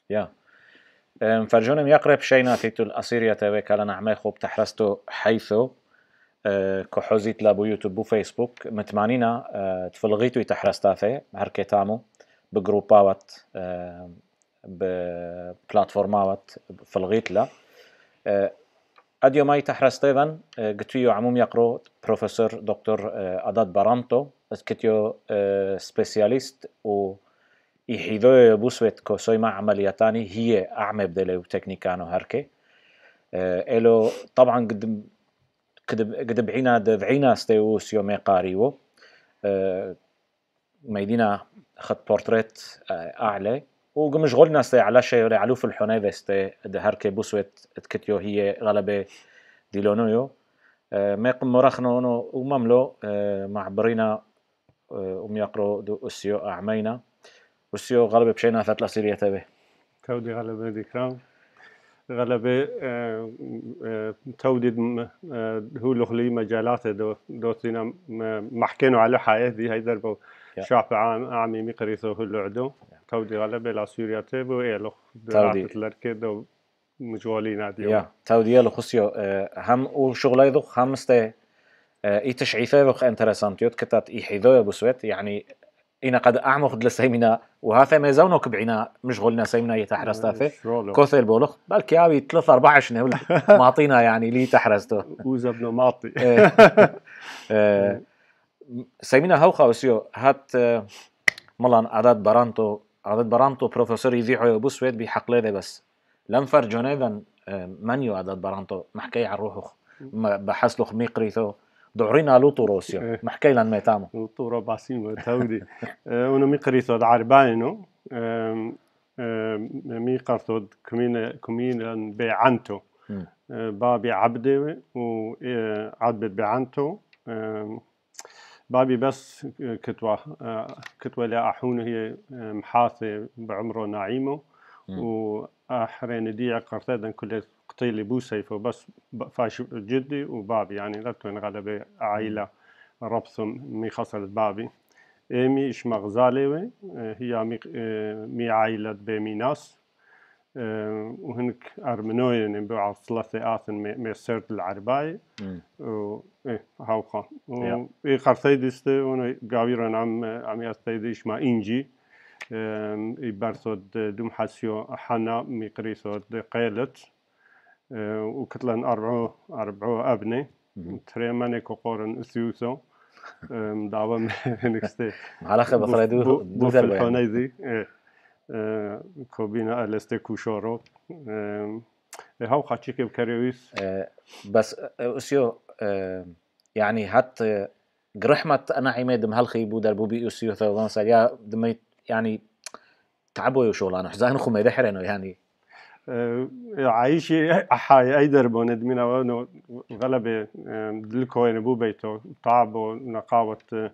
يا فرجونم يقرب شينا تيتو الأسيريا تبي كلا نعمي خوب تحرستو حيثو كحوزيت لابو يوتيوب بو فيسبوك متمانينا تفلغيتو يتحرستاثي هركتامو بجروباوات ببلاتفورماوات فلغيت لا أديو ما يتحرستيفن قتيو عموم يقرو بروفيسور دكتور أداد برانتو كتيو سبيسياليست و يحيذو بوسويت كوسوي مع عملياتاني هي أعمى بدلو تكنيكانو هركي إلو طبعا قد بعينا دفعينا استيوس يومي قاريو ميدينا خد بورتريت أعلى ومشغولنا استي على شيء ولا علوف الحنيفة استي هركي بوسويت تكتيو هي غلبة ديلونيو ما يقوم مرخنو ومملو معبرينا يقرو دو أسيو أعمينا أسيو غلبة بشينا ثلاث لاسيرية تبه تودي غلبة ذكرام غلبة تودد هو لخلي مجالات دوتنا محكينو على حياة دي هاي دربو شعب عامي مقريثو هو اللعدو تودي غلبة لا سوريا تبو إيلو تودي تلركدو مجوالين عديو يا تودي يلو خسيو هم وشغلي ذو خمسة تشعيفه ذو انترسانتيوت كتات يحيذو بسويت يعني إنا قد أعمق لسيمنا وهذا ما يزونك بعنا مشغولنا سيمنا يتحرستاثه كوثل بولخ بلكي أبي 3-4 شنو معطينا يعني لي تحرستو وزبنا معطي سيمنا هوخا وسيو هات ملان عدد برانتو بروفيسور يذيعو بوسويت بحقله ذي بس لم فرجون ايضا منيو عدد برانتو محكي عن روحه بحسلخ ميقريثو دعرينا لو طروسيو محكي لان ميتامو طورو باسيمو تودي انا ميقريثو عرباينو ميقرثو كمين بعنتو بابي عبدي وعبد بعنتو بابي بس كتوة لا أحونه هي محاثة بعمره نعيمه وأحرين دي قرطادا كل قتيل بوسيفه بس فاش جدي وبابي يعني لتوين غلبة عائلة ربثم مي خسرت بابي مي إش مغزالي هي مي عائلة بمي ناس وهنك أرمنوين بوع ثلاثة آثن مي سرد العرباي هاوخا قرثيدسته وانا قاويران عم يستيديش ما إنجي يبرثود دوم حاسيو حنا ميقريثود قيلت وكتلن أربعو أبني تريماني كوقورن أسيوسو دعوة هنكستي علاقة بخلدو بوف الحونيدي كوبينا ألستي كوشورو هاو خاتشيكي بكاريويس بس أسيو يعني هات قرحمت أنا عماد مهلخي بودر بوبي أسيو ثوان ساليا دميت يعني تعبوا يوشولانو حزانو خو ميدحرنو يعني عايشي أحاي أي دربو ندمينا وانو غلبة دلكوين بو بيتو تعبوا نقاوة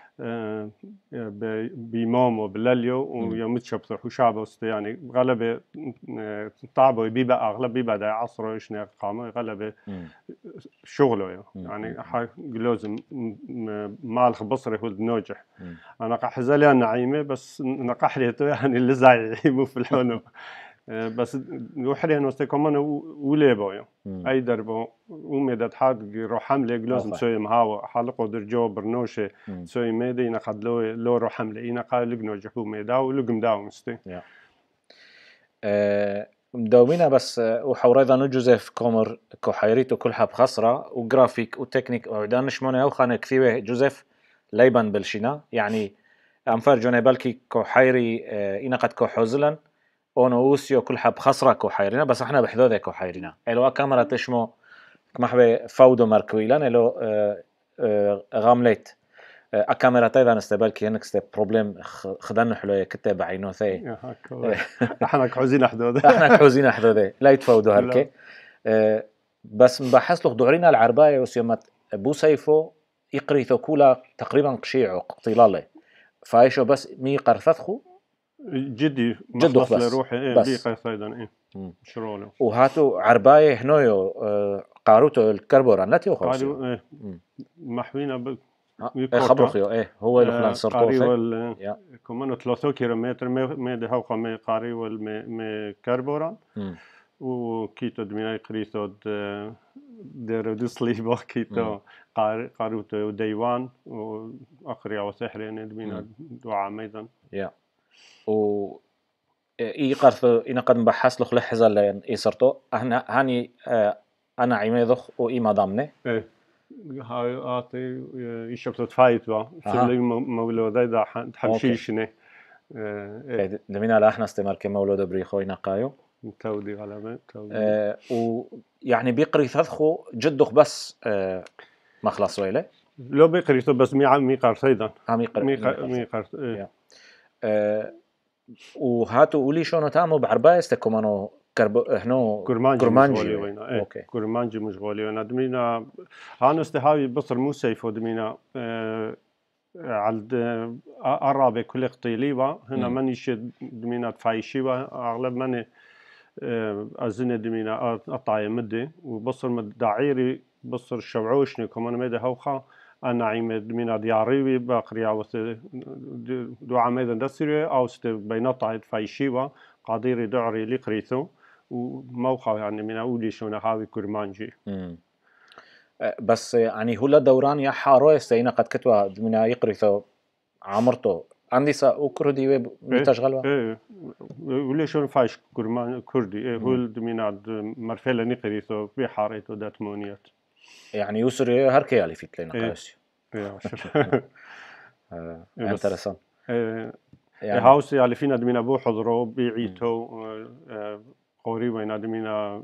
بيمامو بلاليو ويوم تشبثر حشابه يعني غلبة تعبوا بيبقى أغلب بيبقى دا عصره إيشنا قامة غلبة شغله يعني حا لازم مالخ بصري هو نوجح أنا قحزلي نعيمة بس نقحريته يعني اللي زاي مو في الحنو بس وحري نوستي كمان وليبو أي دربو ومدد حاد روحملة لازم سوي مهاو حلقو درجو برنوشة سوي ميدي نقد لو روحملة إنا قال لقنو جحو ميدا ولقم داو مستي مدومينا بس وحوريضا جوزيف كومر كوحيريتو كلها بخسرة وجرافيك وتكنيك وعدان نشمونه أو خانة كثيرة جوزيف ليبن بالشنا يعني أنفر جوني بالكي كوحيري إنا قد كوحوزلن أونوسيو كلها بخسرة كوحيرنا بس إحنا بحذوذة كوحيرنا إلو كاميرا تشمو كمحبة فودو مركويلان إلو غامليت الكاميرا تايدا نستبالكي هنك ستة بروبلم خدنا حلوة كتاب عينو ثي احنا كحوزين حدوده احنا كحوزين حدوده لا يتفاودوا هركي بس مبحث لك دعرينا العرباية وسيومات بو سيفو يقريثو كولا تقريبا قشيعو قطيلالي فايشو بس مي قرثثخو جدي جدو بس روحي بس بيقى ايضا شرولو وهاتو عرباية هنويو قاروتو الكربوران لا تيوخو محوينا خبرو خيو هو لخلان قاري سرطوفه وال كمان 3 كيلومتر ما ده هوقا ما قاري وال ما كربوران وكيتو دمينا قريتو ديرو دسليبا كيتو قاروتو ديوان وأقريا وسحرين دمينا دعاء ميدان و قرثو إنا قد بحث لخ لحظة لين إيسرتو هاني أنا عميدخ وإما ضامنه هاي آتي يشبت فايت با سلي مولودي دا حمشيشني دمينا لا احنا استمر كمولود بريخو ينقايو تودي على ويعني بيقري ثذخو جدخ بس مخلص ويله لو بيقريتو بس مي قرصيدا مي قرص وهاتو قولي شونو تعملوا بعرباية استكمانو هنو كرمانجي وينا كرمانجي مشغولي وينا دمينا هانو استهاوي بصر مو سيفو دمينا عالد أرابي كل قطيليبا هنا ماني شد دمينا تفايشيبا أغلب ماني أزنة دمينا أطايا مدي وبصر مدعيري بصر شوعوشني كمان ميدا هوخا أنا عيمد من دياريوي بقريا وست دو عميدا دسري أو ست بينطعد فايشيوا قاديري دعري لقريثو وموقع يعني من أولي شونا هاوي كرمانجي بس يعني هلا دوران يا حارو يستينا قد كتوا من يقريثو عمرتو عندي سا أكردي متشغلوا ولي شون فايش كرمان كردي هو من مرفلة نقريثو بحاريتو داتمونيات يعني يسري هركي على فيت لنا قاسي انترسان يعني هاوسي على فينا دمينا بو حضرو بيعيتو قوري وين دمينا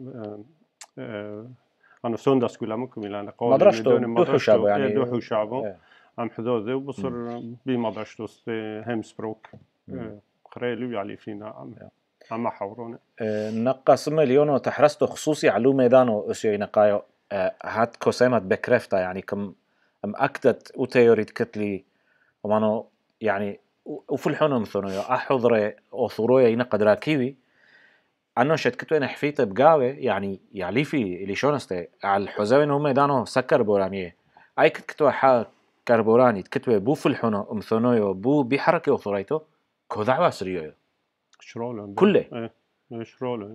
انا سوندا سكولا ممكن انا قوري مدرشتو شابو يعني دوحو شابو ام حدوده وبصر بمدرشتو هم سبروك خريلو على فينا عم حورونه نقص مليون تحرستو خصوصي على ميدانو اسيو نقايو هات كوسيمات بكرفتا يعني كم أكدت وتيوريت كتلي ومانو يعني وفي الحنم ثنويا أحضر أثرويا ينقد راكيوي أنه شت كتوي نحفيت بقاوي يعني يعليفي اللي شونسته على الحزاوي إنهم يدانو سكر بورانية أي كتوي حا كربوراني كتوي بو في الحنم ثنويا بو بحركة أثريته كذا سريو شرولن كله شرولن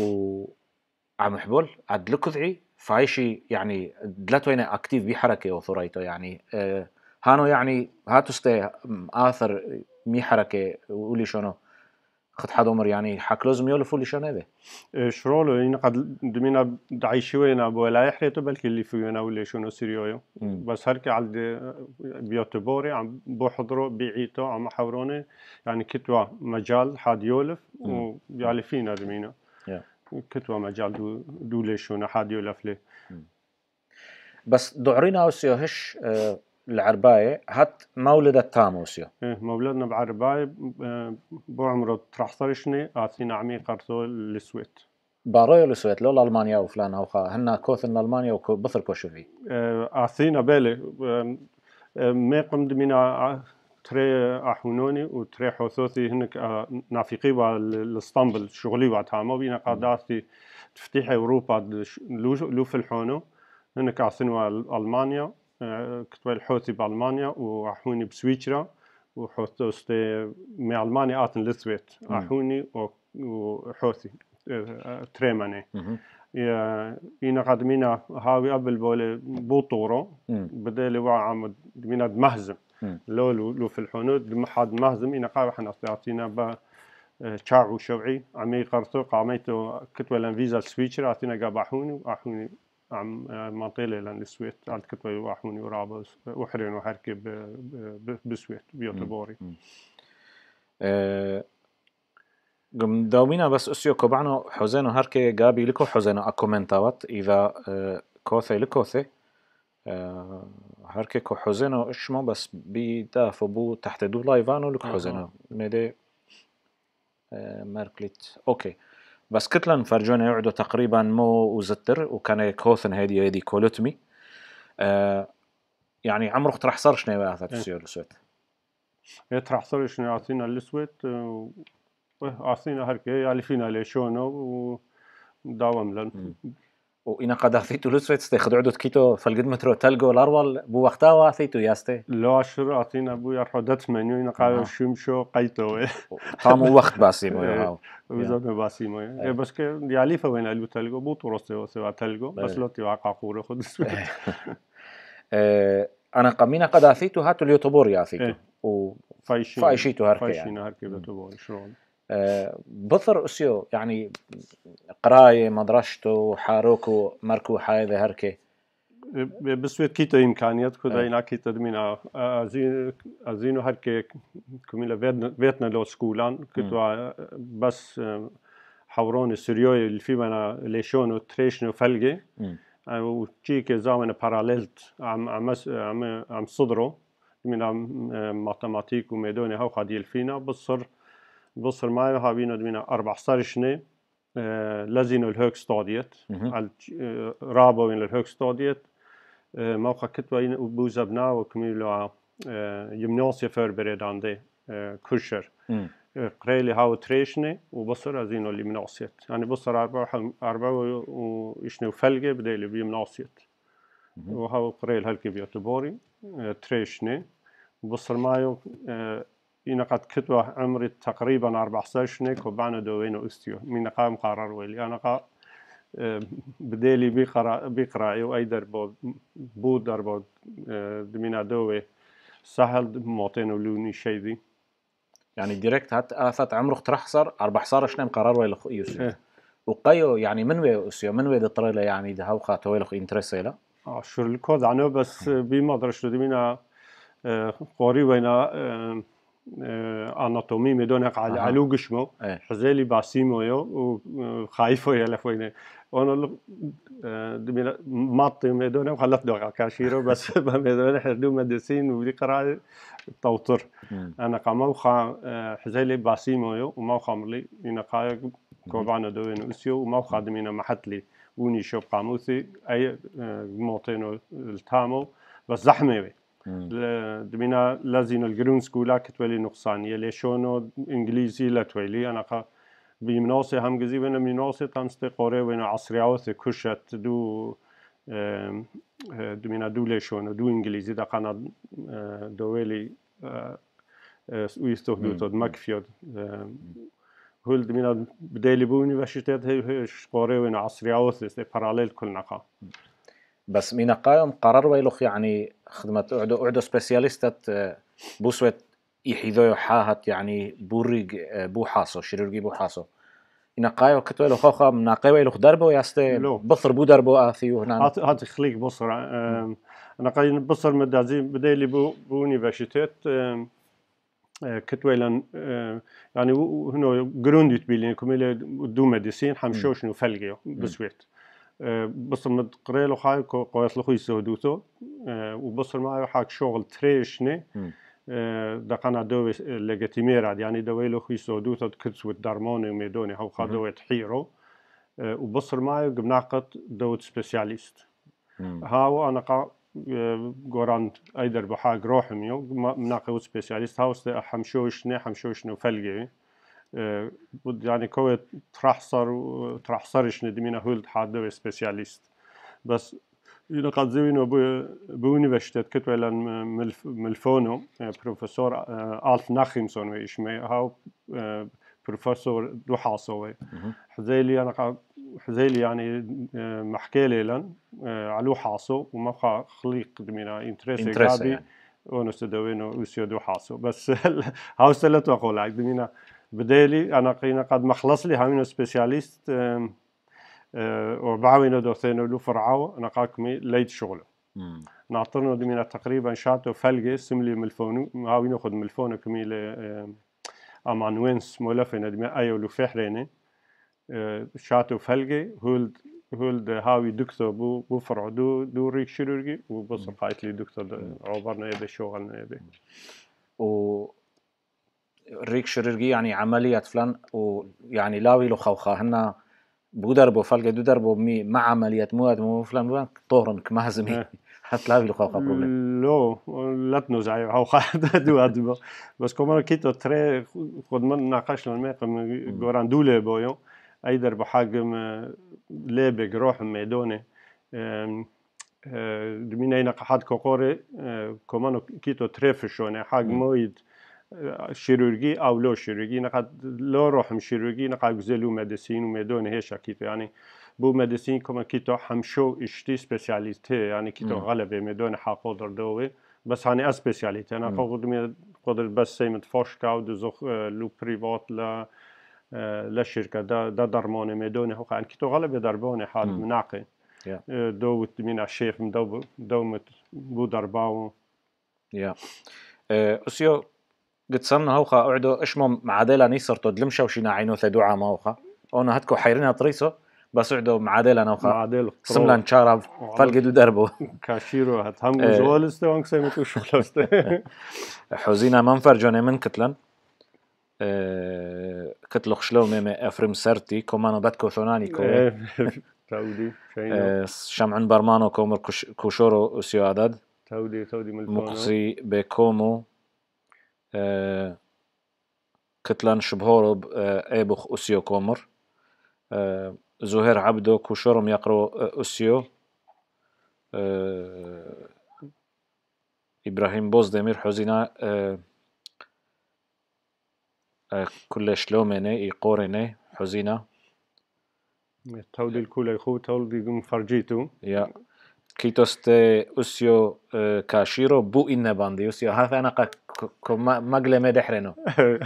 عم حبول عد لكذعي فايشي يعني دلتوينه اكتيف بحركه وثريته يعني هانو يعني هاتوستي آثر مي حركه وقولي شنو خد حد عمر يعني حك لازم يولفوا لي شنو هذا شرولو يعني قد دمينا دعيشوينا ولا يحريتو بلكي اللي فينا ولا شنو سيريو بس هركي على بيوتبوري عم بحضروا بيعيتو عم حوروني يعني كتوا مجال حد يولف ويالي فينا دمينا كتوا مجال دولي شنو حد يولف لي بس دعرينا وسيو هش العرباية هات مولد التاموسيو مولدنا بعرباية بو عمره ترحصرشني آثينا عمي قرثو للسويت بارويو للسويت لولا ألمانيا وفلان هوخا هنا كوثن ألمانيا وبثر كوشوفي آثينا بالي ما قمد منا تري أحونوني وتري حوثوثي هناك نافقي والاسطنبل شغلي وعتامو بينا قاداتي تفتيح أوروبا لو في الحونو هناك آثينا ألمانيا كتبوا الحوثي بألمانيا وأحوني بسويسرا وحوثوستي من ألمانيا آتن للسويت أحوني وحوثي تريماني إنا قدمينا هاوي قبل بولي بوطورو بدالي وعام دمينا دمهزم لو في الحنود دمحاد مهزم إنا قاوي حنا أعطينا با شاعو شوعي عمي قرطو قاميتو كتبوا لنفيزا سويسرا أعطينا قابحوني وأحوني عم منطقة لأن السويت على كتبة واحوني ورابس وحرين وحركة بسويت بيوتبوري. قم داومينا بس أسيو كبعنو حزينو هركة جابي لكو حزينو أكومنتاوات إذا كوثي لكوثي هركة كو حزينو إشمو بس بيدافو بو تحت دو لايفانو لكو حزينو ميدي ماركليت أوكي. بس كتلن فرجونا يقعدوا تقريبا مو وزتر وكان كوثن هذه كولوتمي يعني عمرك ترح صار شنو بقى تسير السويت ترح صار شنو عطينا السويت عطينا هركي اللي فينا ليشونو وداوم لن وإنا قد أثيتو لسويت استخدعوا دوت كيتو فالقد مترو تلقو الأرول بو وقتها وأثيتو ياستي لا شر أعطينا بو يرحدت منيو إنا قاعد شمشو قيتو طامو وقت باسيمو هاو وزاد باسيمو بس كي ياليفا وين قالوا تلقو بو تورستو سوا تلقو بس لو تيوا قاقورة خد أنا قمينا قد أثيتو هاتو اليوتوبور ياثيتو فايشيتو هركي يعني هركي بتوبور شلون بثر أسيو يعني قراية مدرشتو حاروكو مركو حايذة هركي بسويت كيتا إمكانيات كده إنا كيتا دمينا أزينو هركي كميلا فيتنا لو سكولان كتوا بس حورون السريوي اللي في منا ليشونو تريشنو فلقي وشيك زامن باراليلت عم صدرو من ماتماتيك وميدوني هاو خديل فينا بصر معي هابينا دمينا 14 سنة لازينو الهوك ستاديت رابو من الهوك ستاديت موقع كتوا بوزبنا وكميلو جمناسيا förberedande kurser قريلي هاو تريشني وبصر أزينو الجمناسيت يعني بصر 4 وإشنو فلقة بديلي بجمناسيت وهاو قريل هالكي بيوتبوري تريشني بصر مايو إنا قد كتوا عمري تقريبا 14 سنة كوبانا دوينو استيو من قام قرار ويلي أنا قا بديلي بيقرأ وأي دربو بو دربو دمينا دوي سهل موتينو لوني شيدي يعني ديركت هات عمره ترحصر 14 سنة قرار ويلي خو يوسف وقيو يعني من وي أسيو من وي دطريلا يعني ده هاو خاطو ويلي خو إنترسيلا شو الكود عنو بس بما درشتو دمينا قوري وينا أناتومي مدونك على جسمه حزالي باسيمو يو وخايفه يلفوينه وانا دمينا ماطي مدونه وخلت دوغا كاشيرو بس مدونه حدو مدرسين ودي قراءة توتر انا قاموخا حزالي باسيمو يو وموخا مرلي إنا قايق كوبانا دوين أسيو وموخا دمينا محتلي وني شوب قاموسي أي موطينو التامو بس زحمة دمينا لازين الجرون سكولا كتولي نقصانية ليشونو إنجليزي لتولي أنا بيمناسي هم جزي وين مناسي تنستي قري وين عصريات كشت دو دمينا دو ليشونو دو إنجليزي دا قنا دوالي ويستخدموا تود مكفيود هول دمينا بدالي بو universitet هي قري وين عصريات است parallel كل نقا بس مين قايم قرار ويلوخ يعني خدمة أعدو سبيسياليستات بوسوت يحيذو حاهت يعني بوريج بو حاسو شيرورجي بو حاسو إن قايو كتويلو خوخا من قايو ويلوخ دربو ياستي بصر بو دربو آثيو هنا هات خليك بصر أنا قايل بصر مدازين بدالي بو universitet كتويلن يعني هنا جرونديت بيلين كميلة دو مديسين حمشوش نفلقيو بسويت بصر متقريلو حاي قويت لخو يسودوتو وبصر معي حاك شغل تريشني دقنا دوي لجيتيميراد يعني دوي لخو يسودوتو كتسو الدرموني وميدوني هاو خادوي تحيرو وبصر معي بناقد دوت سبيسياليست هاو أنا قران أيدر بحاج روحميو مناقد سبيسياليست هاوس حمشوشني وفلقي يعني كوي ترحصرش ندمينا هولد حادوي سبيسياليست بس إذا قد زوينو بونيفرسيتت كتويلا ملفونو بروفيسور آلف ناخيمسون ويشمي هاو بروفيسور دو حاصوي حزيلي أنا حزيلي يعني محكيلي لن علو حاصو وما خليق دمينا انتريسي غابي يعني. ونستدوينو وسيو دو حاصو بس هاو سلت وقول عيد دمينا بدالي أنا قينا قد مخلص لي هامينو سبيسياليست وبعوينو دوثينو لو فرعاو أنا قاكمي ليت شغله نعطرنا دمينا تقريبا شاتو فلقي سملي ملفونو هاوينو خد ملفونو كميلي أمان وينس مولفين دمينا أيو لو فحريني شاتو فلقي هولد هاوي دكتور بو فرع دو ريك شيرورجي وبصر قايت لي دكتور عبرنا يبي شغلنا يبي ريك شيرورجي يعني عملية فلان ويعني لاوي له خوخة هنا بودربو فلقي دو دربو مع عملية مواد مو فلان طورن كمازمي حتى لاوي له خوخة بروبلم لو لا تنوزعي خوخة دو هادبو بس كمان كيتو تري خد من ناقش للميق قران دولة بويو أيدر بحاجم ليبق روح ميدوني دمينا ينقى حد كوكوري كمانو كيتو تريفشوني حاج مويد شيروجي أو لو شيروجي نقد لو روح شيروجي نقد جزلو مديسين وميدوني هيش كيتو يعني بو مديسين كمان كيتو حمشو اشتي سبيشاليتي يعني كيتو غلبة ميدوني حاقودر دوي بس هاني اسبيشاليتي أنا قدر بس سيمت فوشكا ودزوخ لو بريفات لا شركة دا درموني ميدوني هو كان كيتو غلبة دربوني حال مناقي دوت من الشيخ دومت بو درباو أسيو قد صرنا هوخا أعدو إشمو معادلة نيسرتو دلمشا وشينا عينو ثدوعا ما هوخا أنا هتكو حيرينها طريسو بس أعدو معادلة نوخا سملان شارب فالقدو دربو كاشيرو هتهم وزوالسته وانكسيمتو شغلسته حوزينا منفر جوني من كتلن كتلو خشلو ميمي أفرم سرتي كومانو باتكو ثوناني كوي تودي شمعن برمانو كومر كوشورو أسيو عدد تودي ملتونو مقصي بكومو كتلان شبهورو ايبخ أسيو كومر زهير عبدو كوشورم يقرو أسيو إبراهيم بوزدمير حزينا كل شلوميني يقوريني حزينا تولي الكل يخو تولي مفرجيتو يا كيتوستي أسيو كاشيرو بو إنا باندي أسيو هذا أنا مقلة مدحرنو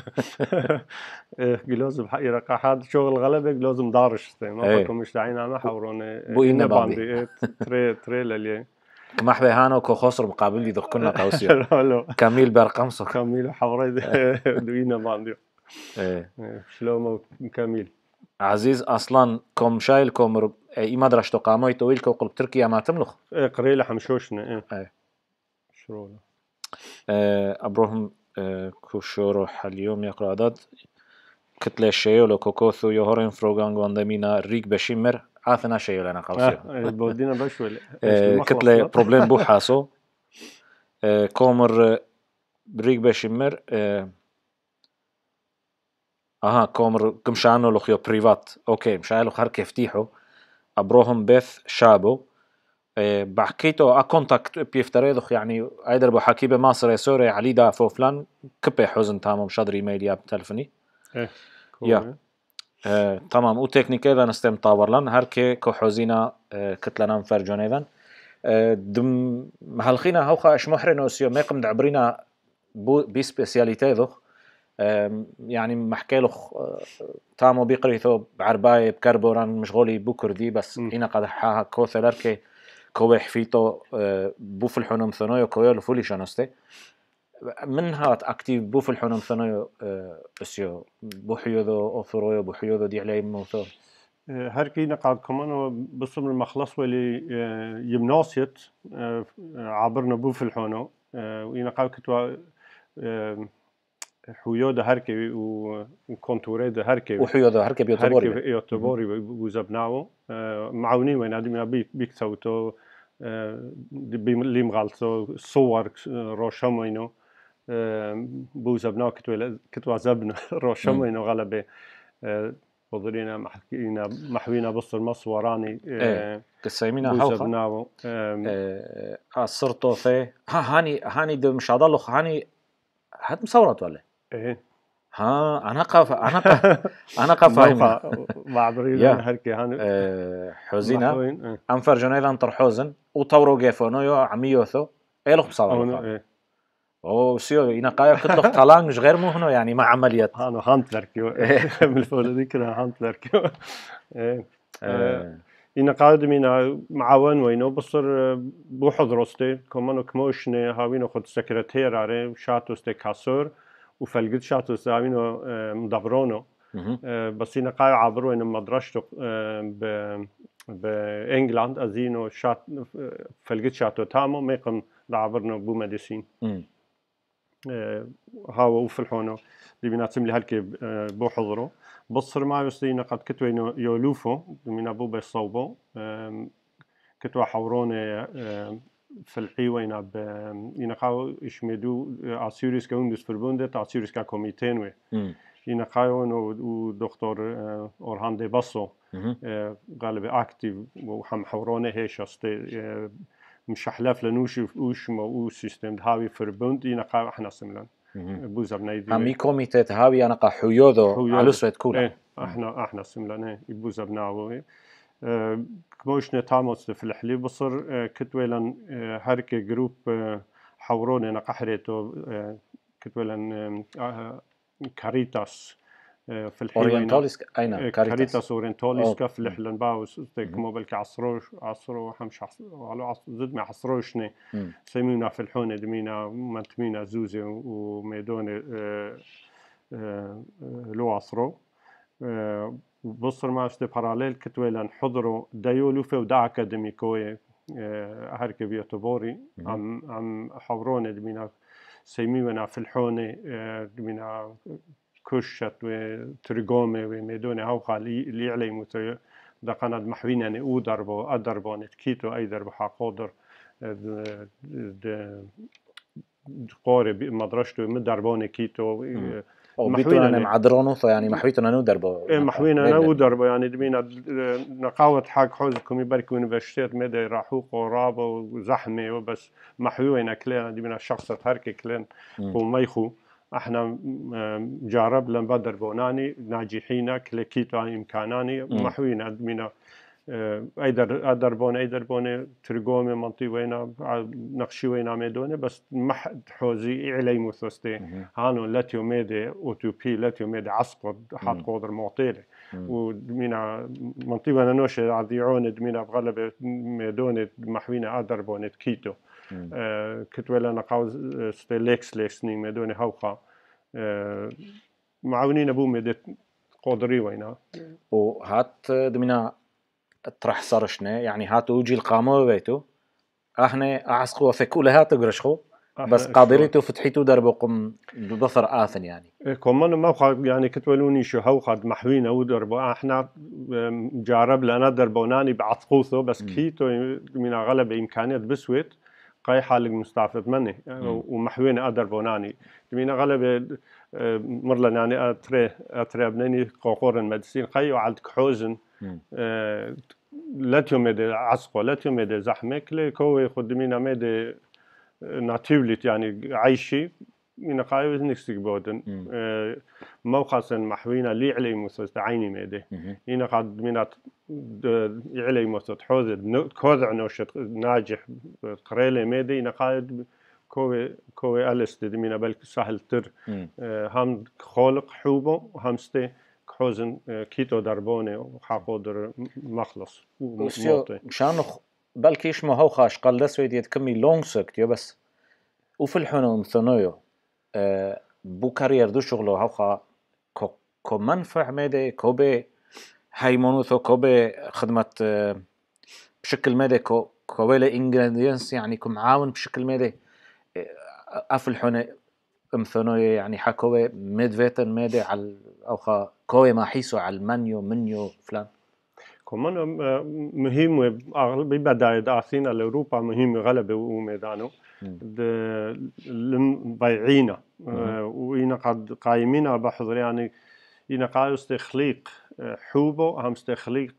لازم حقي رقا حد شغل غلبك لازم دارش ما فكم مش دعينا ما حوروني بو إنا باندي تري للي كمحبي هانو كو خسر مقابل لي دخلنا قوسيو كميل برقمصو كميل حوري دوينا باندي شلومو كميل عزيز أصلا كم شايل كومر أي مدرسة قاموي طويل كوقل تركيا ما تملخ قريلة حمشوشنا شرولا أبروهم كوشورو حاليوم يقرأ عدد كتلة شيولو كوكوثو يهورين فروغان واندمينا ريك بشيمر عاثنا شيولو أنا قوسيو بودينا بشوي كتلة بروبليم بو حاسو كومر ريك بشيمر كومر كمشانو لخيو بريفات اوكي مشايلو خرك يفتيحو ابروهم بث شابو بحكيتو اكونتاكت بيفتريدخ يعني ايدر بحكيبه مصر سوري علي دا فوفلان كبي حزن تمام مشادر ايميل يا بتلفني يا تمام وتكنيك اذا نستم طاورلان هركي كو حزينا كتلنا فرجون اذا دم هالخينا هوخا اش محرن اوسيو ما يقم دعبرينا بي سبيسياليتي ذخ يعني محكي له تامو بيقريثو بعرباي بكربوران مشغولي بوكردي بس هنا قد حاها كوثلركي كويح فيتو بوف الحنم ثنويو كويلو فولي شانستي منها اكتيف بوف الحنم ثنويو اسيو بوحيوذو اوثرويو بوحيوذو دي علي موثو هركي نقعد كمان بصم المخلص ولي يمناسيت عبرنا بوف الحنو وينقعد كتوا حيوده هركي وكونتوري ده هركي وحيوده هركي بيوتبوري وزبناو معاوني وين ادمي بيك صوتو اللي مغالطو صور روشمينو بوزبنا كتوا زبنا روشمينو غلبه وضرينا محكينا محوينا بص المصوراني كسيمينا هاو صرتو في هاني دو مش هضلخ هاني هاد مصورت ولا ايه انا قفا معبرين هركي هاني حوزينا انفر جنيدان طرحوزن وطورو جيفونو عميوثو ايلخ مصور او سيو انا قايا كتلخ طلانج غير مو هنا يعني مع عمليات هانو هانتلركيو من الفول ذكر هانتلركيو إن قاعد من معاون وينو بصر بوحضرستي كمان كموشني هاوينو خد سكرتير عليه شاتوستي كاسور وفلقت شاتوس هاوينو مدبرونو بس إن قاعد عبروا إن مدرسته بإنجلند أزينو شات فلقت شاتو تامو ميقم دعبرنا بو مديسين هاو وفلحونو دي بناتم لي هالكي بوحضرو بصر ما يصينا قد كتوى يولوفو من أبو بيصوبو كتوى حوروني في الحيوين ينقاو يشمدو عسيريس كوندس فربوندت عسيريس كوميتينوي ينقايون ودكتور أورهان دي باسو غالب أكتيف وهم حورونه هيش أستي مش حلف لنوش وش ما سيستم هاوي فربند ينقا إحنا سملان بوزر نيدي همي كوميتة هاوي أنا حيوذو على سويت كولا إيه إحنا سملان إيه بوزر ناوي كموش نتاموس في الحليب بصر كتولن هركة جروب حورونه نقحريتو كتولن كاريتاس في الحيوانات كاريتاس اورينتاليس كف لحلن باوس تكمو بالك عصرو همش على زد ما عصروشني سيمونا في الحونه دمينا منتمينا زوزي وميدون لو عصرو بصر ما است باراليل كتولن حضروا دايولوفه ودا اكاديميكوي هركب يوتوبوري عم حورونه دمينا سيمونا في الحونه دمينا كشت وترجمة وميدوني هوخا اللي عليه متى دقنا محوين يعني او دربو كيتو اي دربو حقودر قارب مدرسته مدربون كيتو محوينا معدرونو يعني محويتنا نو دربو محوينا نو دربو يعني دمينا نقاوة حق حوزكم يبارك يونيفرسيتات مدى راحو قرابة وزحمة وبس محوينا كلنا دمينا شخصة هركي كلن وميخو احنا جارب لن بدر بوناني ناجحين كلكيتو امكاناني محوينا دمينا ايدر بون ترجمه منطي وينا نقشي وينا ميدونه بس مح حوزي علي مثوستي هانو لاتيو ميدي اوتوبي لاتيو ميدي عسقد حد قدر معطيله ودمينا منطي وينا نوش عضيعون دمينا بغلبه ميدونه محوينا ادر بون كيتو كتولا نقاوز ستيليكس ليسني ميدونه هوخا معاونين ابو ميدي قدري وينا وهات دمينا طرح صارشنا يعني هاتو وجي القامو بيتو احنا اعسقوا في كل هات قرشخو بس قادريتو فتحيتو دربكم ببصر آثن يعني كمان موقع يعني كتولوني شو هو قد محوينا ودربو احنا جارب لنا دربوناني بعطقوثو بس كيتو من غلب امكانيات بسويت قاي حالك مستعفف مني ومحوينا دربوناني من غلب مرلا يعني اتري ابنني قوقور المدسين قاي وعلى كحوزن لا تيوميد عسقو لا تيوميد زحمة كله كوي خدمينا ميد ناتيوليت يعني عايشي من قايوز نكسك بودن موقعا محوينا لي علي مسوست عيني ميده هنا قد منات علي مسوست حوزد كوزع نوشت ناجح قريلي ميده هنا قايد كوي ألست دمينا بالك سهل تر هم خالق حوبه وهمسته حوزن كيتو دربوني وحاقودر مخلص مشان بلكي اسمه هو خاش قال لسويد يتكمي لونج سكت بس وفي الحنو مثنويو بو كارير دو شغلو هوخا كو منفع ميدي كوبي هايمونوثو كوبي خدمة بشكل ميدي كوبي لإنجريدينس يعني كمعاون بشكل ميدي أفل حنو مثنويو يعني حكوي ميدفيتن ميدي على أوخا كوي ما حيسو على المنيو فلان كمان مهم ببداية داخلين على أوروبا مهم غلبة وميدانو بيعينا وإنا قد قايمين بحضر يعني إنا قايو استخليق حوبو هم استخليق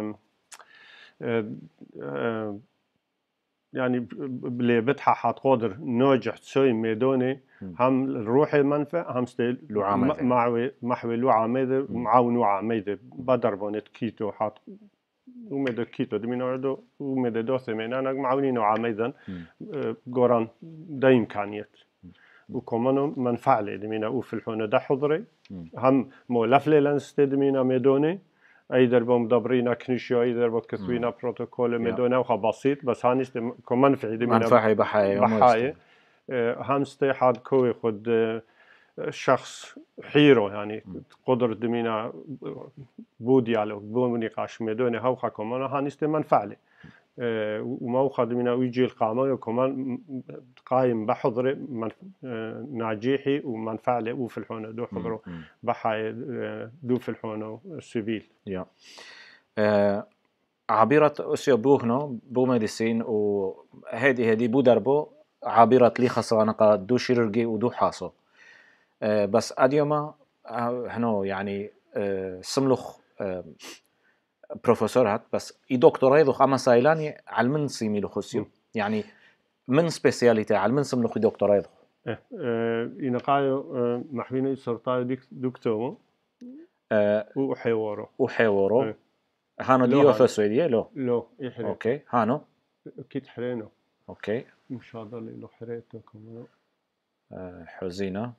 يعني اللي بتحا حات قادر ناجح تسوي ميدوني هم الروح المنفع هم ستيل محوي لوعاميدة معاون وعاميدة بدربونت كيتو حات وميدو كيتو دمين أردو وميدو دوثي من أنا معاونين وعاميدة قران دا إمكانيات وكمان منفع لي دمين أوف الحونة دا حضري هم مولف لي لنستي دمين ميدوني أي دربهم دبرينا كنيشيا أي درب كسوينا بروتوكول ميدونا وخا بسيط بس هانيست كمان في عيد منفعي بحاي هامستي حاد كوي خد شخص حيرو يعني قدر دمينا بودي على بوني قاش ميدونا هوخا كمان هانيست منفعلي وموخا دمينا ويجي القامة وكمان قايم بحضر ناجيحي ومنفعلي وفي الحونة دو حضرو بحاي دو في الحونة السبيل عابرة أسيو بوهنو بو ميديسين وهذه بو دربو عابرة لي خصوانقا دو شيرورجي ودو حاسو بس أديوما هنو يعني سملخ بروفيسورات بس اي دكتوراه ذو خمس سايلاني على من سيمي لخسيو يعني من سبيسياليتي على من سملخ دكتوراه ذو ينقايو محويني سرطاي دكتور وحيورو هانو ديو ثوسويدية لو يحرق اوكي هانو اكيد حرينو اوكي مش هذا اللي لو حريته كمان حزينة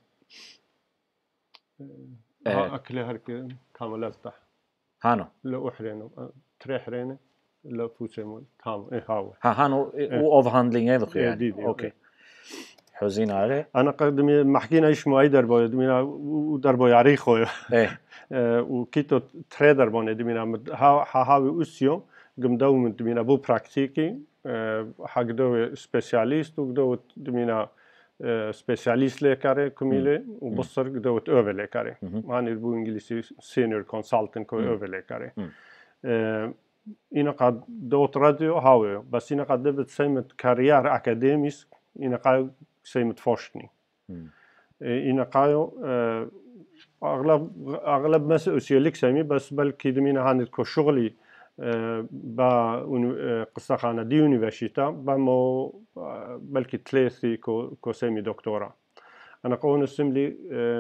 اكله هرك كامل افتح هانو لو حرينو تري حرينه لو فوسيمول تام هاو هانو اوف هاندلينج يذخ يعني اوكي حزين عليه انا قدمي ما حكينا ايش مو اي دربو دمينا ودربو يعريخو ايه وكيتو تريدر بون دمينا هاوي اسيو قمدو من دمينا بو براكتيكي حقدو سبيشاليست وقدو دمينا سبيشاليست ليكاري كوميلي وبصر قدو اوفر ليكاري ماني بو انجليزي سينيور كونسلتنت كو اوفر ليكاري إنا قد دوت راديو هاوي بس إنا قد دبت سيمت كارير أكاديميس إنا قايو سيمت فورشني إنا قايو أغلب مسؤول سيوليك سامي بس بلكي دمينا هاند كو شغلي با قصة خانة دي يونيفرسيتا بمو بلكي تليثي كو سيمي دكتورا أنا قون السملي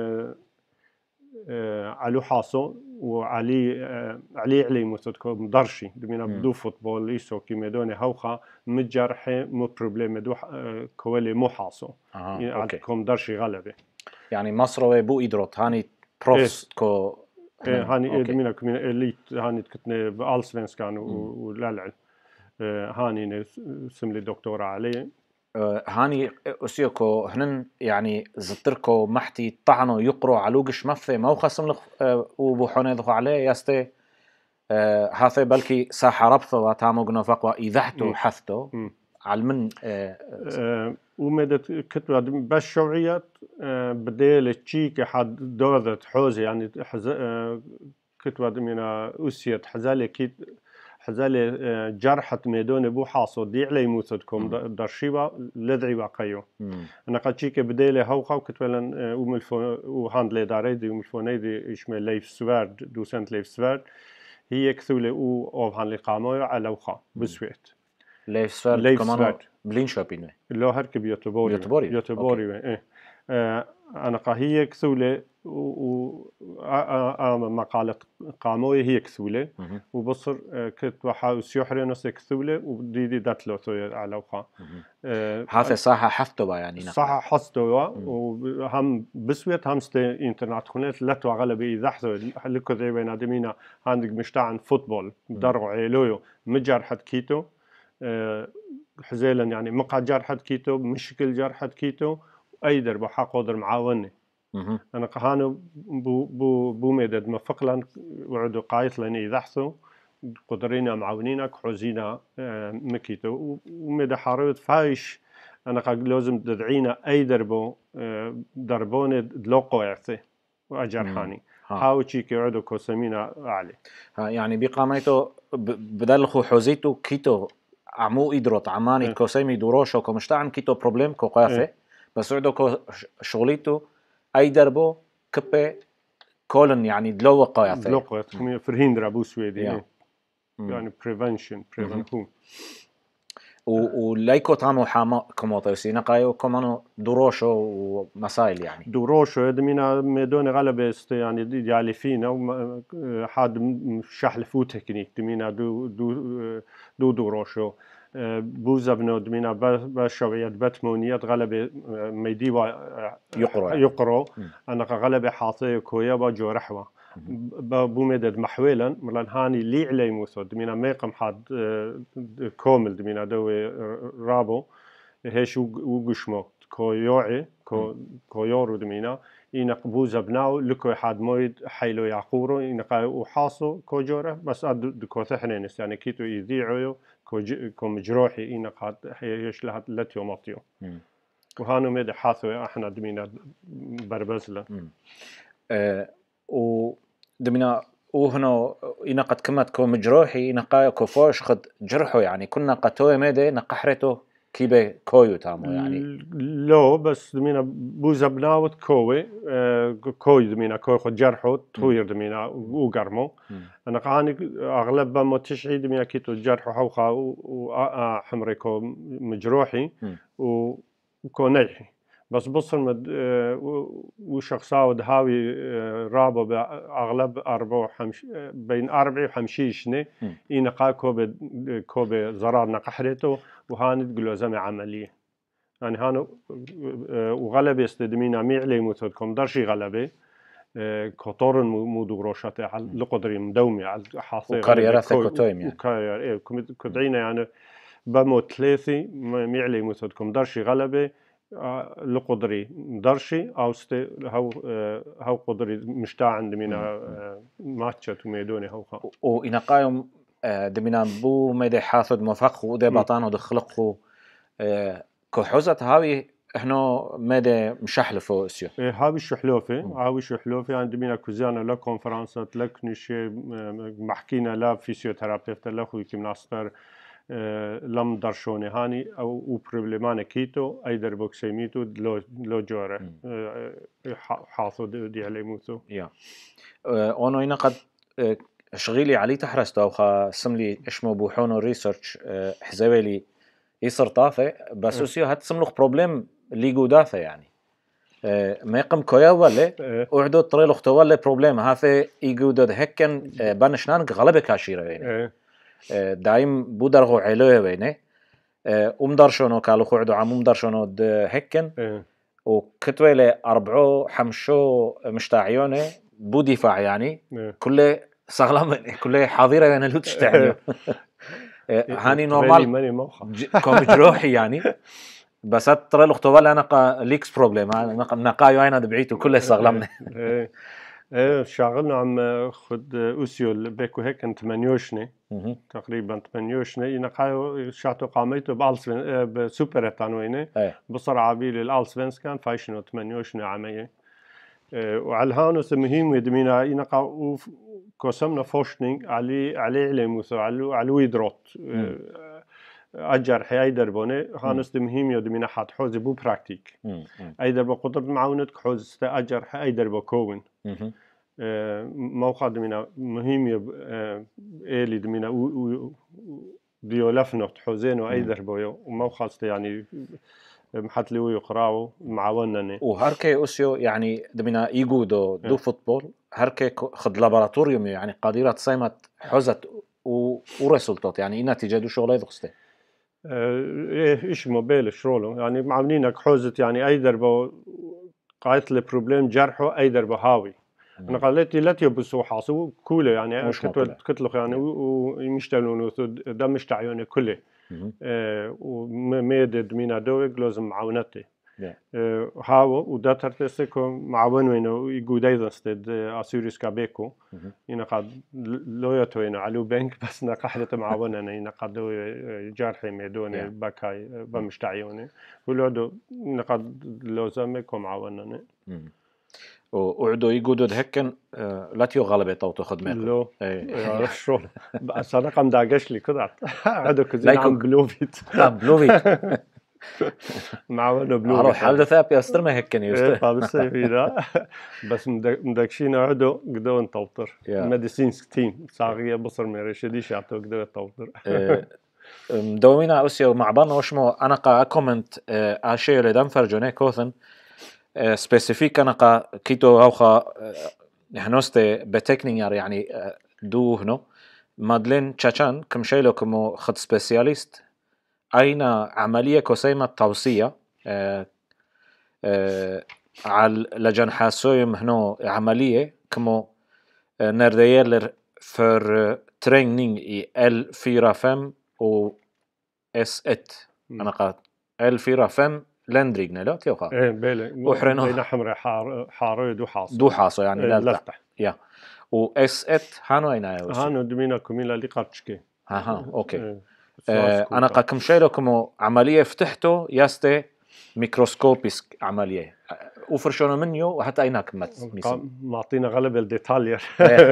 علو حاصو وعلي مثلكو مدرشي دمينا بدو فوتبول إيسو كي ميدوني هوخا متجرحي مو بروبليم دو كوالي مو حاصو عندكم درشي غلبة يعني مصر بو إدروت هاني بروفس كو هاني دمينا كمينا إليت هاني كتني بألسفنسكان ولالعل هاني سملي دكتورة عليه هاني أسيوكو هنن يعني زتركو محتي طعنو يقرو علوقش مفي ما خصم لخ وبوحوني ذخو عليه يستي هاثي بلكي ساحة ربطو واتامو قنو فقوة إذحتو حثتو على من ومدت كتبة بس شوعيات بديل تشيك حد دوذت حوزي يعني كتبة من أسيت حزالي كيت حزالي جرحت ميدون بو حاصو دي علي موثدكم درشيبا لدعي واقعيو انا قد شيك بديلي هوخا وكتبلن وهاند لي داريدي وملفوني دي اشمي ليف سوارد دوسنت ليف سوارد هي كثولي او هاند لي قامويو على وخا بسويت ليف سوارد كمانو بلين شوبيني اللو هركب يوتوبوري ايه انا قهية كثولة مقالة قاموية هي كثولة وبصر كنت وحاول سيحري نفس كثولة وديدي داتلو ثوية على وخا هذا صحة حفتوا يعني صحة حفتوا وهم بسويت همستي انترنت خونات لتو غلبي يذحثوا لكو ذي بين ادمينا عندك مشتعن فوتبول درعو عيلويو مجرحة كيتو حزيلا يعني مقع جرحة كيتو مشكل جرحة كيتو أيدر بحق قدر معاوني أنا قهانو بو مدد مفقلا وعدو قايت لأني يذحثوا قدرينا معاونينك حزينا مكيتو ومدى حاربت فايش أنا قد لازم تدعينا أيدر بو دربوني دلوقو يعثي وأجرحاني هاو تشيكي عدو كوسمينا أعلي يعني بقاميتو بدلخو حوزيتو كيتو عمو إدروت عماني كوسيمي دوروشو كمشتعن كيتو بروبليم كو قافة بس عدو كو شغليتو أي دربو كبه كولن يعني دلوة قايثة دلوة فرهين درابو سويدي يعني prevention هو ولايكو تامو حاما كموطيسي نقايو كمانو دوروشو ومسائل يعني دوروشو يدمينا ميدون غلبة يعني ديالي فينا وحاد شحل فو تكنيك دمينا دو دوروشو بوزا بنو دمينا بشويات باتمونيات غلبة ميديوا يقرو أنا غلبة حاطيه كويا باجو رحوة بومدد محولا ملان هاني لي علي موسو دمينا ميقم حد كومل دمينا دوي رابو هيش وقشمو كويوعي كويورو دمينا إنا قبوزا بناو لكو حد مويد حيلو يعقورو إنا قايو وحاصو كوجوره بس أدو كو ثحنينس يعني كيتو يذيعو كو مجروحي إنا قاد هيش لها لتيو مطيو وهانو ميد حاثو احنا دمينا بربزلا و دمنا وهنا إنا قد كمت كو مجروحي إنا قايو كو فوش خد جرحه يعني كنا قتوه ميدي نقحرته كيبه كويو تامو يعني لو بس دمينا بوزا بناوت كوي كوي دمينا كوي خد جرحو طوير دمينا وقرمو انا قاني اغلب ما تشعي دمينا كيتو جرحو حوخا وحمريكو مجروحي وكو نيحي بس بصر وشخصاو دهاوي رابو باغلب بين 4 و5 سنة ينقا كوبي زرار نقحريتو وهاند جلوزمي عملية يعني هانو وغلبة استدمينا ميعلي مثلكم درشي غلبة كطور مودو روشاتي على لقدري مدومي على حاصي وكاريرا ثكوتويم يعني وكارير كدعينا يعني بموت 3 ميعلي مثلكم درشي غلبة لقدري درشي او هاو قدري مشتاع عند مينا ماتشات وميدوني هاو وإنقايم دمينا بو ميدي حاثد موفق وده بطانو دخلقو كحوزة هاوي احنا ميدي مشحلفو اسيو هاوي شحلوفي عندنا كوزانا لا كونفرنسات لا كنيشي محكينا لا فيسيوثيرابيست لا خوي كيمناستر لم درشوني هاني او بروبلمان كيتو ايدر بوكسيميتو لو جوره حاصو دي علي موتو يا اونو هنا قد شغيلي علي تحرستو خا سملي اشمو بوحونو ريسيرش حزويلي يصير طافه بس اسيو هات سملوخ بروبلم اللي قودافه يعني ما يقم كويا ولا وعدو طريل اختو ولا بروبلم هافه يقودد هكن بانشنان غلبه كاشيره يعني دايم بودرغو علوه وينه ومدرشونو كالو خوعدو عم مدرشونو هكن وكتويله 4 5 مشتاعيونه بو دفاع يعني كله صغلم كله حاضره يعني لو تشتعنيو هاني نورمال كوم جروحي يعني بس ترى الاختو ولا انا ليكس بروبلم نقايو انا دبعيتو كله صغلمنا شغلنا عم خد أسيول بيكو هيك 8 سنة تقريبا 8 سنة ينقايو شاتو قاميتو بسوبر تانوينه بصر عبيل الالسفنس كان فايشنو 8 سنة عميه وعلى هانو مهم يدمينا ينقا كوسمنا فوشنينج علي موسو على ويدروت اجر حي دربونه هانست مهم يدمينا حد حوز بو براكتيك ايدر بقدر معاونت حوز اجر حي دربو كون موقع دمينا مهم اللي دمينا ديولفنوت حوزين وايدر بويو وموقع يعني محت لي يقراو معاونني وهركي اسيو يعني دمينا يجودو دو فوتبول هركي خد لابراتوريوم يعني قادرة صيمت حوزت ورسلتات يعني نتيجة دو شغله يدخسته ايش موبيل شغله يعني معاملينك حوزت يعني اي دربو قايت لي بروبليم جرحه اي دربو هاوي انا قالت لي لا تيبسو حاسو كوله يعني كتلخ يعني ويمشتلون دم مشتعيونه كله وميدد مينا دوغ لازم معاونتي هاو ودا ترتسكو معاون وينو يقود ايضا استد اسيريس كابيكو هنا قد لويتو هنا علو بنك بس نقحلة معاوننا هنا قد جارحي ميدوني باكاي بمشتعيوني ولودو نقد لازمكو معاوننا وعدو يقودود هكن لا تيو غلبة طوتو خدمتكم لو شو بس انا قام داقش لي كذا عدو كزين عم بلوفيت معاونه بلوفيت اروح حال ثابي استرمه هكن يست بس هيدا بس مدكشين عدو قدو نطوطر ميديسين تيم صاغيه بصر ميرشدي شاتو قدو نطوطر مدومينا اسيو مع بان وشمو انا قا كومنت اشيو لدم فرجوني كوثن سبيسيفيك انا قا كيتو هوخا هنوستي بتكنينير يعني دو هنو مادلين تشاتشان كم شيلو كمو خد سبيسياليست اين عملية كوسيمة توصية على لجن حاسويم هنو عملية كمو نرديالر för trängning i L45 och S1 انا قا L45 لندريجنا لا تيوخا ايه بين حمر حار دو حاصو يعني لا يا و S1 هانو اين هانو دمينا كوميلا اللي قاتشكي اوكي انا قا كم شيء لكم عمليه فتحته ياستي ميكروسكوبيسك عمليه وفرشونه منيو وحتى ايناك معطينا غلبه الديتالير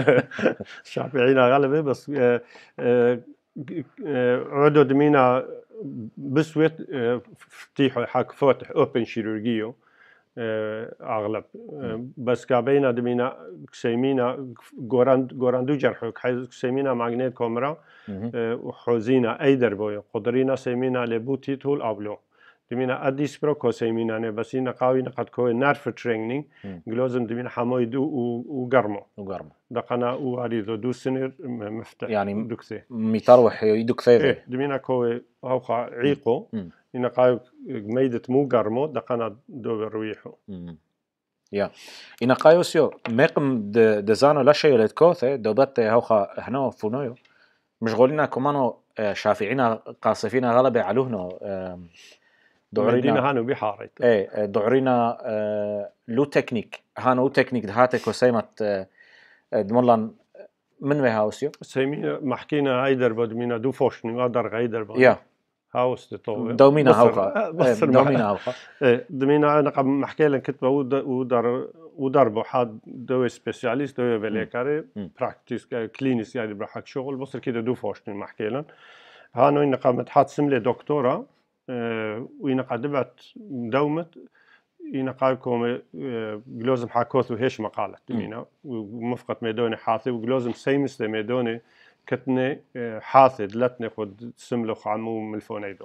شافعينا غلبه بس عدو دمينا بسويت فتيحو حق فاتح اوبن شيرورجيو اغلب بس كابينا دمينا كسيمينا غوراندو جرحو كسيمينا ماغنيت كاميرا وحوزينا ايدر بوي قدرينا سيمينا لبوتي تول ابلو دمينا اديس برو كوسيمينا نه بس إنا قاوينا قد كوي نارف ترينينج جلوزم دمينا حموي دو وقرمو دقنا واريدو دو سنر مفتح يعني دوكسي ميتروح يدوك إيه دمينا كوي هوقا عيقو إنا قاو ميدة مو قرمو دقنا دو برويحو يا إنا قايوسيو ميقم دزانو لا شيء لتكوثة دوبات هوقا هنا فونويو مشغولين كمانو شافعينا قاصفين غلبة علوهنو دعورينا هانو بحارت ايه دعورينا لو تكنيك هانو تكنيك دهاتك وسيمت دمولان من هاوسيو سيمينا محكينا هيدر بدمينا دو فوشني قدر غيدر بد يا هاوس تطور دومينا هوقا دومينا هوقا دمينا انا قبل محكي لك كتبه ودرب حد دو سبيشاليست دو بليكاري براكتيس كلينيس يعني بحق شغل بصير كده دو فوشني محكي لن هانو إن قامت حد سملة دكتورة وإن قدبت دومت إن قايكم جلوزم حكوث وهيش مقالة دمينا ومفقت ميدوني حاثي وجلوزم سيمس ميدوني كتني حاثد لتني خد سملو خامو ملفونيدو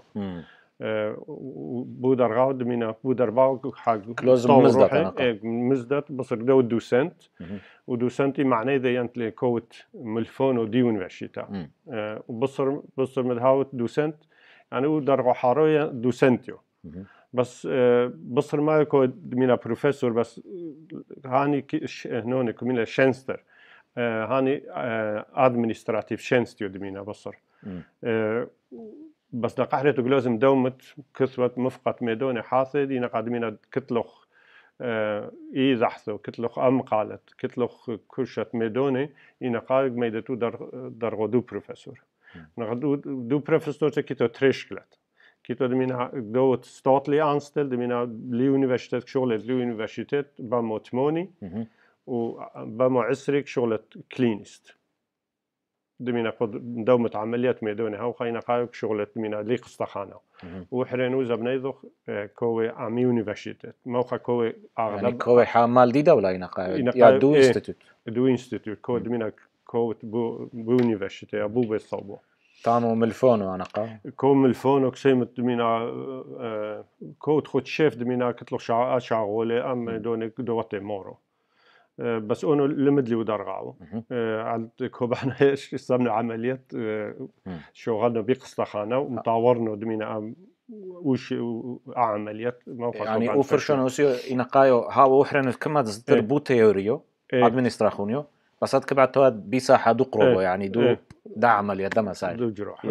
بودر غاود مينا بودر باو حق كلوزم مزدت بصر دو دوسنت ودوسنتي معناه ذا ينتلي كوت ملفون وديون وشيتا وبصر مدهاوت دوسنت يعني ودر حارويا دوسنتيو بس بصر ما يكون مينا بروفيسور بس هاني هنون كمينا شنستر هاني ادمنستراتيف شنستيو دمينا بصر بس نقحرت جلوزم دومت كثوت مفقت ميدوني حاثد إن قادمين كتلخ زحثو كتلخ قالت كتلخ كرشت ميدوني إن قايق ميدتو درغو دو بروفيسور دو بروفيسور كيتو تريشكلت كيتو دمينا دوت ستاتلي أنستل دمينا لي universitet شغلت لي universitet بامو تموني وبامو عسرك شغلت كلينيست دمينا قد دومت عمليات ميدوني هاو خاينا قايق شغلت مينا لي قسطخانة وحرينو زبنيذوخ كوي عم يونيفرسيتيت موخا كوي أغلب يعني كوي حامال دي دولة إنا قايق يا دو انستيتوت دو انستيتوت كوي دمينا كوي بو يونيفرسيتي أبو بيصابو تانو ملفونو أنا قا كو ملفونو كسيمت دمينا كو تخد شيف دمينا كتلو شاغولي أم دوني دواتي مورو بس أنو لمدلي ودرغاو على كوبانا إيش صمنا عمليات شغلنا بقسطخانة ومطاورنا دمينا وش عمليات يعني أوفرشون وسيو إنقايو هاو وحرن كما تربو تيوريو أدمنستراخونيو بس هاد كبعد تواد بيساحة دو قروبو يعني دو دا عمليات دا مساعد دو جروح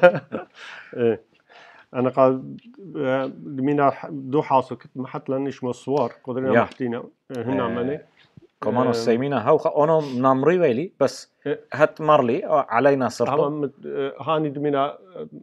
أنا قال دمينا دو حاصل كنت محط لنش مصور قدرنا محتينا هنا عملي كمان السيمينا هاو أنا نامري ويلي بس هات مرلي علينا صرتو هاني دمينا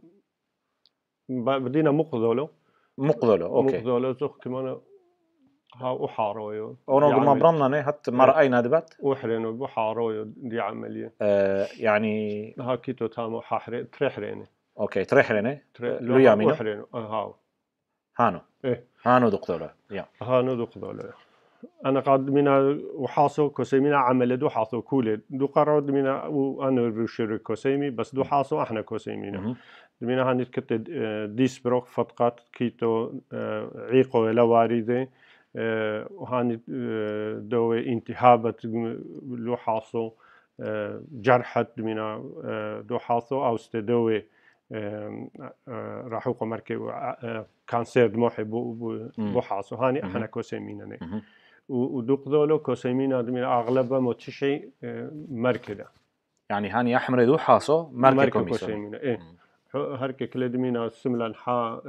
بدينا مقذولو أوكي مقذولو زخ كمان ها أحارويو أنا قلنا برمنا نه هات مرأينا دبت وحرينو بحارويو دي عملية يعني ها كيتو تامو ححري ترحريني أوكي ترحريني لو يامينو وحرينو هاو هانو هانو دكتورة هانو دكتورة أنا قاد منا وحاصو كوسيمينا عمل دو حاصو كولي دو قرار منا وأنا روشير كوسيمي بس دو حاصو إحنا كوسيمينا منا هني كت ديس بروك فتقات كيتو عيقو لواردة وهني دو انتهابة لو حاصو جرحت منا دو حاصو أو استدوي راحوا مركي كانسير دموحي بو حاصو هاني إحنا كوسيمينا ودوق ذولو كوسيمينا من أغلبها متشي مركدة يعني هاني أحمر دو حاصو مركي كوسيمينا هركي كل دمينا سملا حا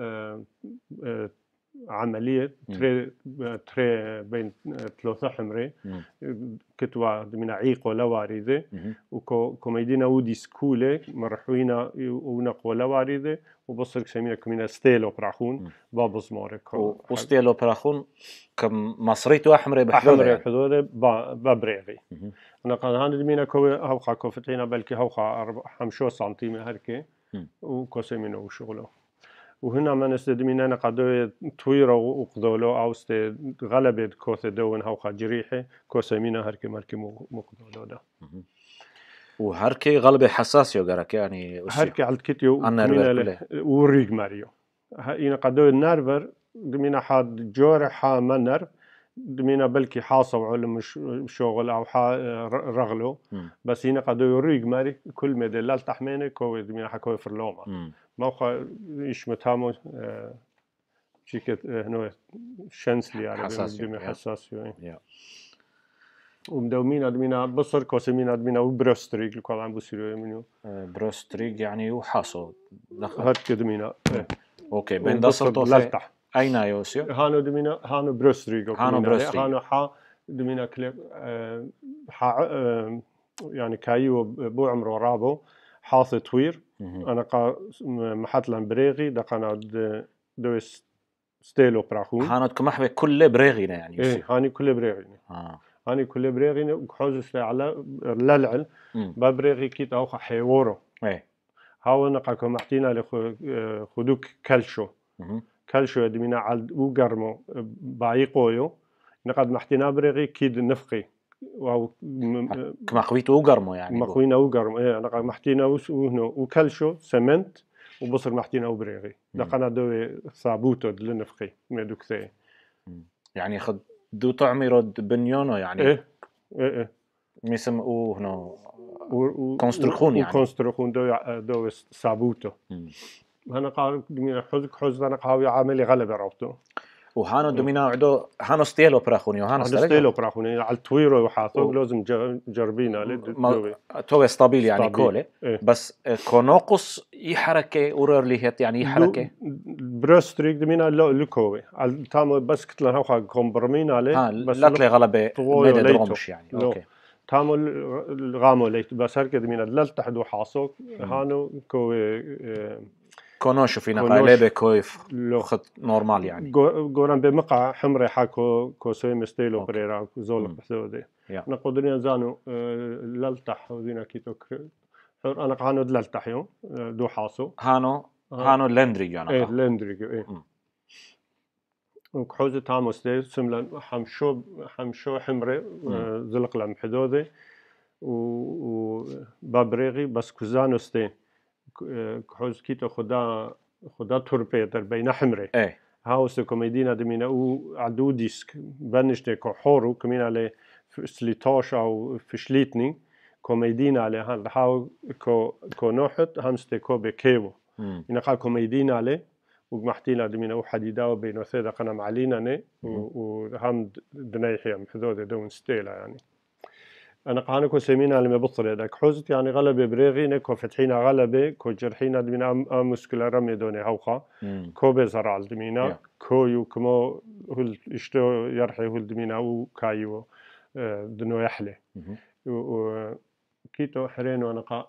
عملية تري بين ثلاثة حمري كتوا دمينا عيقو لواردة وكوميدينا ودي سكولة مرحوينا ونقو لواردة وبصر كسمينا كمينا ستيلو براخون بابز مارك وستيلو براخون كم مصريتو أحمر بحضوره ببريغي أنا قال هان دمينا كوي هوقا كوفتينا بلكي هوقا 5 سنتيمتر هركي وكسمينا وشغله وهنا ما نستدمينا أنا قدوي تويرة وقدولو أو غلبة كوث دون هوخا جريحة كوسمينا هركي مالكي مقدولو ده وهركي غلبة حساسية قرك يعني هركي على الكتيو كمينا وريق ماريو هنا قدوي النرفر دمينا حاد جورحا منر دمينا بلكي حاصو علم شغل أو رغلو بس هنا قدوي وريق ماري كل ما دلال تحميني كوي دمينا حكوي فرلوما موقع إيش متامو شيكت هنو شنسلي يعني حساسية ومدومين أدمينا بصر كوسمين أدمينا وبروستريق الكل عم بصيروا منو بروستريق يعني وحاصو هاد كدمينا أوكي بين دصل طوفة أين يوسيو هانو دمينا هانو بروستريق هانو حا دمينا كليب يعني كايو بو عمره رابو حاص توير أنا محتلا بريغي دقنا دوس ستيلو براخون هانت كمحبة كل بريغينا يعني إيه هاني كل بريغينا هاني كل بريغينا وحوزس على للعل ببريغي كيت أو حيورو إيه هاو نقا محتينا لخدوك كلشو كلشو دمينا على وقرمو بايقويو نقد محتينا بريغي كيد نفقي واو مخويته وقرمو يعني مخوينا وقرمو ايه انا محتينا وهنا وكلشو سمنت وبصر محتينا وبريغي دقنا دوي ثابوتو لنفقي ميدوك ثي يعني خد دو طعمي رد بنيونو يعني ايه ايه ميسم هنا كونستركون يعني كونستركون دو ثابوتو هنا قال دمينا حوز انا قاوي عاملي غلبه روتو وهانو دومينا عدو هانو ستيلو براخوني وهانو ستيلو براخوني على التويرو وحاطوق لازم جربينا تو ستابيل يعني كوله إيه؟ بس كونوقص يحركه ورر ليهت يعني يحركه بروستريك دمينا لوكوي على تامو بس كتلنا هوخا كومبرمين عليه بس لا تلي غلبه ميدا درومش يعني اوكي تامو الغامو ليت بس هركه دمينا للتحدو حاصوك هانو كوي كونوش فينا قالبه كويف خط نورمال يعني قولن بمقع حمري حاكو كوسوي مستيلو بريرا زول بحثودي نقدرين زانو للتح وذينا كيتو انا قانو للتح يوم دو حاسو هانو لندريج انا ايه لندريج ايه وكحوزة تامو ستي سملا حمشو حمري زلق لم حدودي وبابريغي بس كوزانو ستي كحوز كيتو خدا توربيتر بين حمري ايه هاوس كوميدينا دمينا وعدو ديسك بنشتي كحورو كمين على سليتاش او فشليتني كوميدينا على هاو كو نوحت همستي كو بكيو ينقال كوميدينا عليه ومحتينا دمينا وحديدا وبينو ثيدا قنا معلينا ني وهم دنيحي محذوذة دون ستيلا يعني أنا قانا كو سمينا لما بطل هذاك حوزت يعني غلبة بريغينا كو فتحينا غلبة كو جرحينا دمينا مسكلة رمي دوني هوخا كو بزرع دمينا كو كمو هل اشتو يرحي هل دمينا وكايو دنو يحلي وكيتو حرين ونقا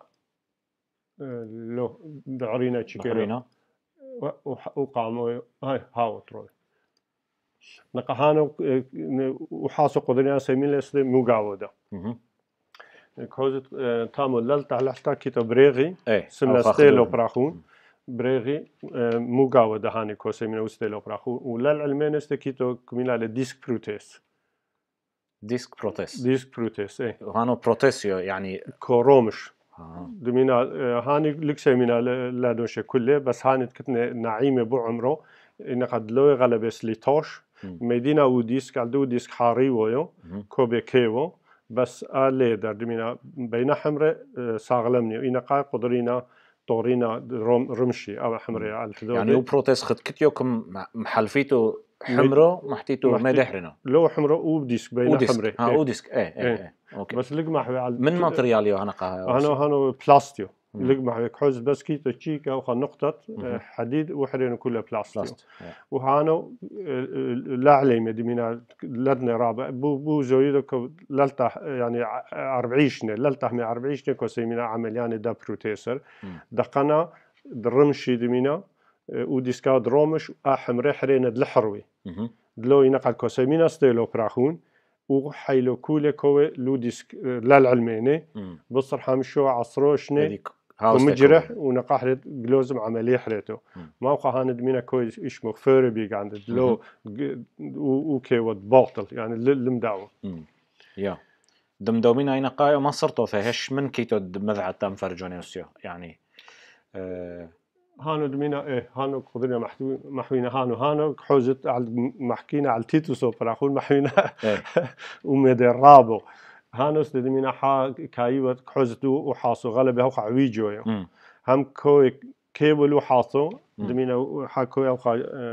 لو دعرينا تشكيرو وقاموا هاي هاو تروي نقهانو وحاسو قدرنا سمين لسه مقاودة كوزت تامو للت على حتى كيتو بريغي سملا ستيلو براخون بريغي مقاودة هاني كو سمين وستيلو براخون وللعلمين استكيتو كمينا لديسك بروتيس ديسك بروتيس ايه هانو بروتيسيو يعني كورومش دمينا هاني لكسيمينا لا دوشة كله بس هاني كتنا نعيمة بو عمره إن قد لو غلب سليتاش مدينة وديسك عدو ديسك حاري ويو كوبي كيو بس ليدر دمينا بين حمرة ساغلمني إن قا قدرينا طورينا رمشي أو حمرة على الحدود يعني هو بروتيس خد كتيوكم محلفيتو حمرو محتيتو مدحرنا لو حمرو وديسك بين حمرة وديسك ايه اوكي بس لقمح على من ماترياليو هنقا هانو بلاستيو لقمح كحوز بس كيتو تشيكا وخا نقطة حديد وحرين كله بلاستيو وهانو لا علي مدينا لدنا رابع بو زويدو للتح يعني 40 للتح من 40 كوسيمينا عمليان دا بروتيسر دقنا درمشي دمينا وديسكا درومش احمر حرين دلحروي دلو ينقل كوسيمينا ستيلو براخون وحيلو كوله كوي لوديسك للعلميني بصر حمشو عصروشني ومجرح ونقاحرت جلوزم عملية حريته موقع هاند مينا كويس إيش مغفر بيج عند لو وكي ود باطل يعني المدعو يا دمدومينا إنا قايو ما صرتو فيهش من كيتو دمذعة تام فرجونيوسيو يعني هانو دمينا هانو قدرنا محوينا هانو حوزت على محكينا على تيتو سوبر أخون محوينا ومدى الرابو هانوس دمينا كايوت حوزتو وحاصو غلبه هو عويجو هم كوي كيبلو حاصو دمينا حكوي أو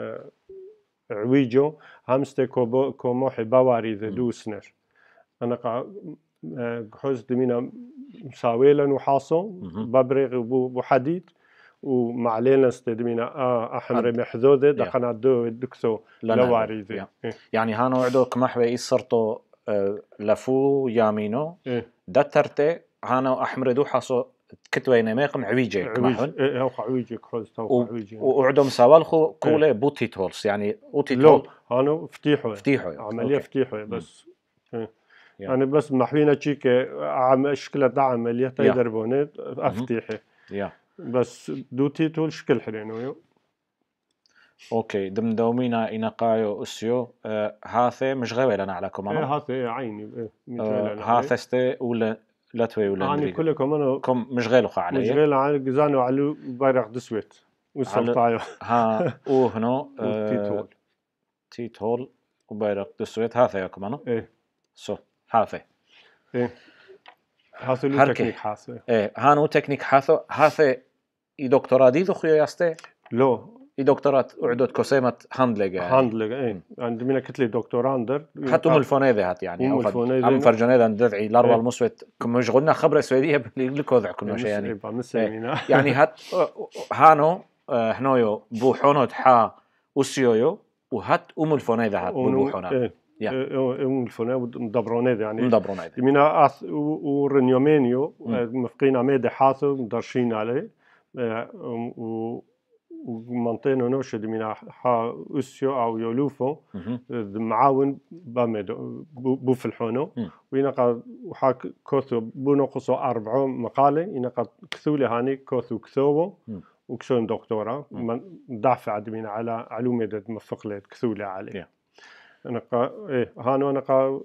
عويجو همسته كوموحي باواري ذا دوسنر أنا حوز دمينا مساويلا وحاصو ببرغ وحديد ومعلينا استدمينا أحمر محذوذة دقنا دو دكسو لواري ذا يعني هانو عدو كمحوي إيصرتو لفو يامينو دترتي هانو أحمر دو حاصو كتوين ميقم عويجي كمحون هو عويجي كحوز تو عويجي وعدو مساوالخو كولي بوتي تولس يعني بوتي تول هانو فتيحو عملية فتيحو بس يعني بس محوينا تشيك شكلة عملية تيدربوني أفتيحي بس دوتي تول شكل حلينو اوكي دمدومينا إنقايو أسيو هاثي مش غوي لنا علىكم انا هاثي عيني هاثستي ولا لاتوي ولا يعني كلكم انا كم مش غيلو عليه مش غيل على جزانو على بايرق دسويت والسلطايو ها وهنا تيتول وبايرق دسويت هاثي ياكم انا سو هاثي هاثي له تكنيك حاثي هانو تكنيك هاثي دكتوراه دي خيو ياستي لو دكتورات أعدت كوسيمة هاندلج عندنا كتلي دكتوراندر حتى الفونيذة هات يعني أم فرجنيذا ندعي الأربع المسويت كم مش قلنا خبرة سويدية لكوذع كل شيء يعني هات هانو هنويو بوحونو حا وسيويو وهات الفونيذة هات بوحونا الفونيذة مدبرونيذ يعني مدبرونيذ منا ورنيومينيو مفقينا ميدي حاثو مدرشين عليه ومنطقة نوشد من حا أسيو أو يولوفو معاون بامدو بوفلحونو وينقى وحاك كوثو بنقصو 4 مقالة ينقى كثولي هاني كوثو كثوبو وكسون دكتورة دافع عدمين على علومة مفقلة كثولي عليه نقى هانو نقى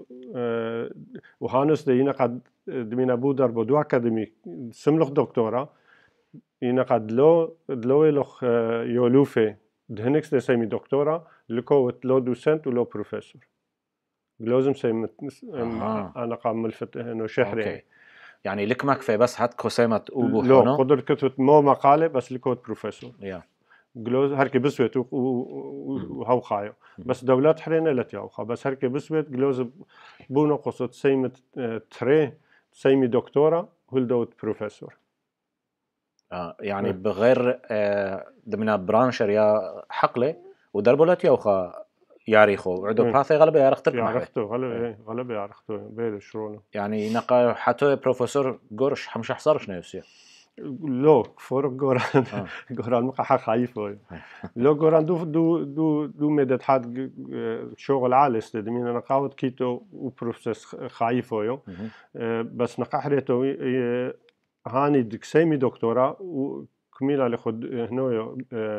وهانوس دي ينقى دمينا بودر بدو أكاديمي سملخ دكتورة ينقد لو يلخ يولوفي دهنكس سيمي دكتورة لكوت لو دوسنت ولو بروفيسور لازم سيم أنا قام ملفت إنه شهرين يعني لك ما كفاية بس هات كوسيمة أوبو لو قدر كتبت مو مقالة بس لكوت بروفيسور جلوز هركي بسويت وهو خايو بس دولات حرينة لا تياوخا بس هركي بسويت جلوز بونو قصة سيمة تري سيمي دكتورة هلدوت بروفيسور يعني بغير دمنا برانشر يا حقله ودربولت يوخا ياريخو عدو بحاثي غلبة يارختك يارختو غلبة يارختو بيل شرونه يعني نقا حتى بروفيسور قرش حمش حصرش نفسي لو فور قران مقا خايفه لو قران دو مدد حد شغل عالي استدمين انا قاوت كيتو وبروفيسور خايفه بس نقحريتو هاني دكسيمي دكتورة وكميلا لخد هنويو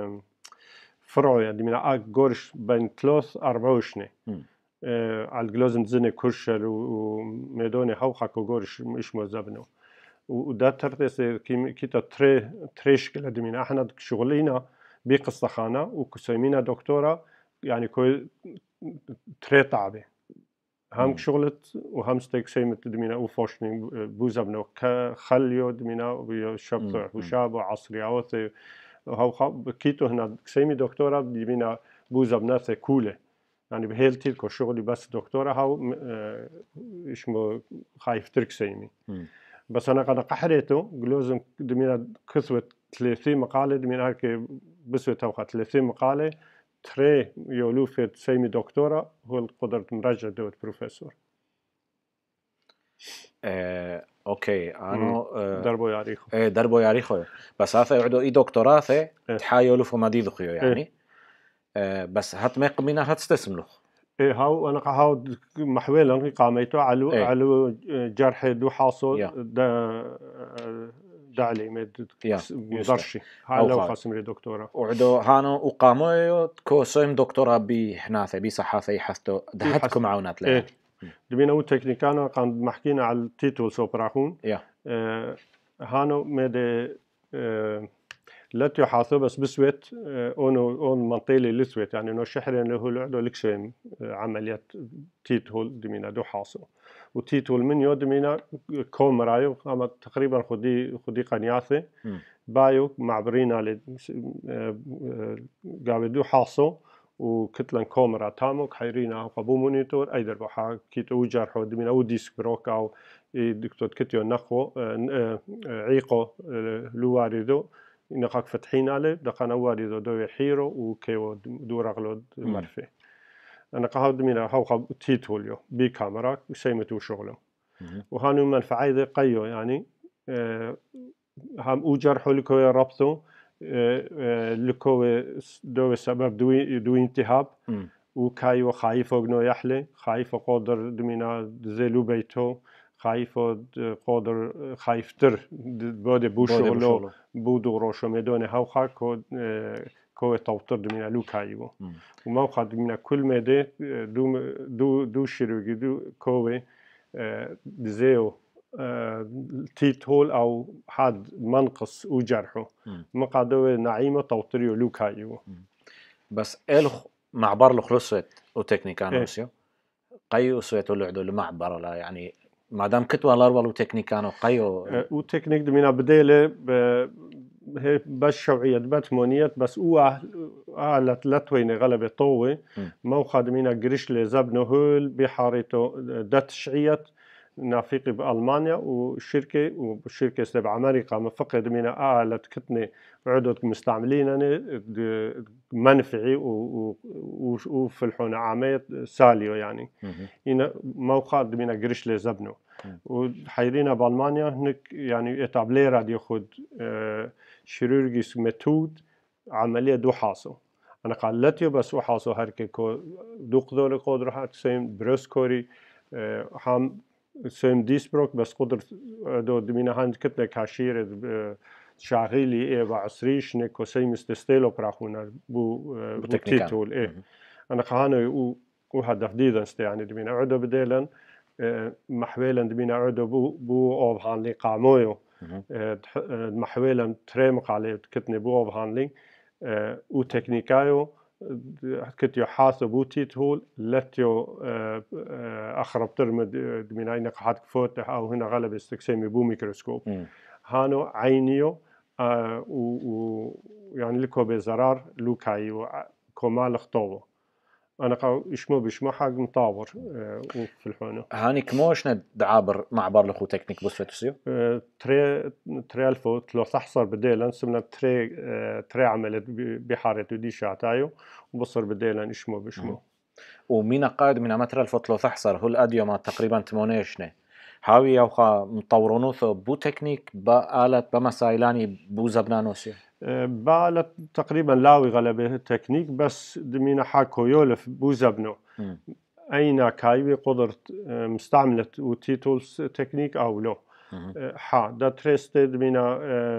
فرعو يعني من قرش بين 3-24 على الجلوزن زني كرشل وميدوني حوخك وقرش مش مزبنو وده ترتس كيتا تريشكل دمينا احنا شغلينا بقصة خانة وكسيمينا دكتورة يعني كل تري تعبه هم شغلت وهم ستيك سيمة دمينا وفوشني بوزبنا كخليو دمينا وشبطع وشاب وعصري عوثي وهو كيتو هنا سيمي دكتورة دمينا بوزبنا كولة يعني بهيل تلكو شغلي بس دكتورة هاو اسمه خايف ترك سيمي بس أنا قد قحريته جلوزم دمينا كثوة 30 مقالة دمينا هكي بسوة توقع 30 مقالة تري يولوفة سيمي دكتورة هو القدرة مرجع دوت بروفيسور اوكي انا دربو ياريخو بس هذا يعدو دكتوراه تحايلو فما دي ذخيو يعني بس هات ما يقمينا هات استسملو هاو انا هاو محويلا قاميتو على جرح دو حاصل دعلي مدرشي لو خاصم لي دكتورة وعدو هانو وقاموا كو سويم دكتورة بحناثة بصحافة يحثوا دهتكم معونات لها إيه. دبينا وتكنيكانا كان محكينا على التيتول سوبراخون هانو مدى لاتيو حاثو بس بسويت اون منطيلي لسويت يعني انه شحرين اللي هو لعدو لكشين عمليات تيتول دمينا دو حاصو وتيتول من يو دمينا كومرايو اما تقريبا خدي قنياثي بايو معبرين على قابل دو حاصو وكتلن كومرا تامو حيرينا قبو مونيتور ايدر بحا كيتو جرحو دمينا او ديسك بروك او دكتور كتيو نخو عيقو لواردو نقاك فتحين عليه دقنا واردو دو حيرو وكيو دور اغلود مرفي انا قاعد دمينا هاو تيتوليو بي كاميرا وسيمتو شغله وهانو منفعه قيو يعني هم او جرحو لكو ربطو لكو دو سبب دو انتهاب وكايو خايف وغنو يحلي خايف قدر دمينا زيلو بيتو خايف قدر خايفتر بوده بوشغلو بودو روشو ميدوني هاو خا كو توتر دمينا لو كايو وما خا دمينا كل ميدي دو شيروغي دو كوي زيو تيتول او حد منقص وجرحه مقادو نعيمه توتريو لوكايو بس الخ معبر الخلصت وتكنيكانوسيو قيو سويتو لعدو المعبر لا يعني ما دام كتوا الاربل وتكنيكانو قيو وتكنيك دمينا بديله هي بس شوعية باتمونيات بس آلت لتوين غلبة طوي موخا دمينا قريش لزبنو هول بحاريتو داتشعية نافقي بألمانيا وشركة سبع أمريكا مفقد من آلت كتنة عدد مستعملين منفعي وفي الحونة عامية ساليو يعني هنا موقع من قريش لزبنو وحيرينا بألمانيا هناك يعني اتابلي راديو خد شيرورجيس ميثود عملية دو حاصو أنا قالتيو بس وحاصو هركي كو دو قدر قدرها تسيم بروسكوري هم سيم ديسبروك بس قدر دو دمينا هاند كتنا كاشير شاغيلي بعصريش نكو سيم استستيلو براخونا بو تيتول انا قهانو وهدف ديدن يعني دمينا عدو بديلن محويلا دمينا عدو بو اوف هانلي قامويو محويلا تريمق عليه كتني بو اوف هانلي وتكنيكايو كتيو حاسبو تيتول لتيو أخرب ترمد من أين قحط فوت أو هنا غلب استكسيمي بو ميكروسكوب هانو عينيو يعني لكو بزرار لوكايو كمال خطوه أنا إشمو بشمو حق مطاور في الحونة هاني كموشنا دعابر معبر لخو تكنيك بوسفتوسيو تري ألفو تلو تحصر بديلا سمنا تري عملت بحارة دي شعتايو وبصر بديلا إشمو بشمو ومين قائد من أمتر الفوتلو تحصر هو الأديو ما تقريبا تمونيشنه هاوي يوخا مطورونوثو بو تكنيك بآلت بمسايلاني بو زبنانوسيو بالت تقريبا لاوي غلبه تكنيك بس دمينا حاكو يولف بو زبنو أين كايوي قدرت مستعملة وتيتولز تكنيك أو لو دا تريست دمينا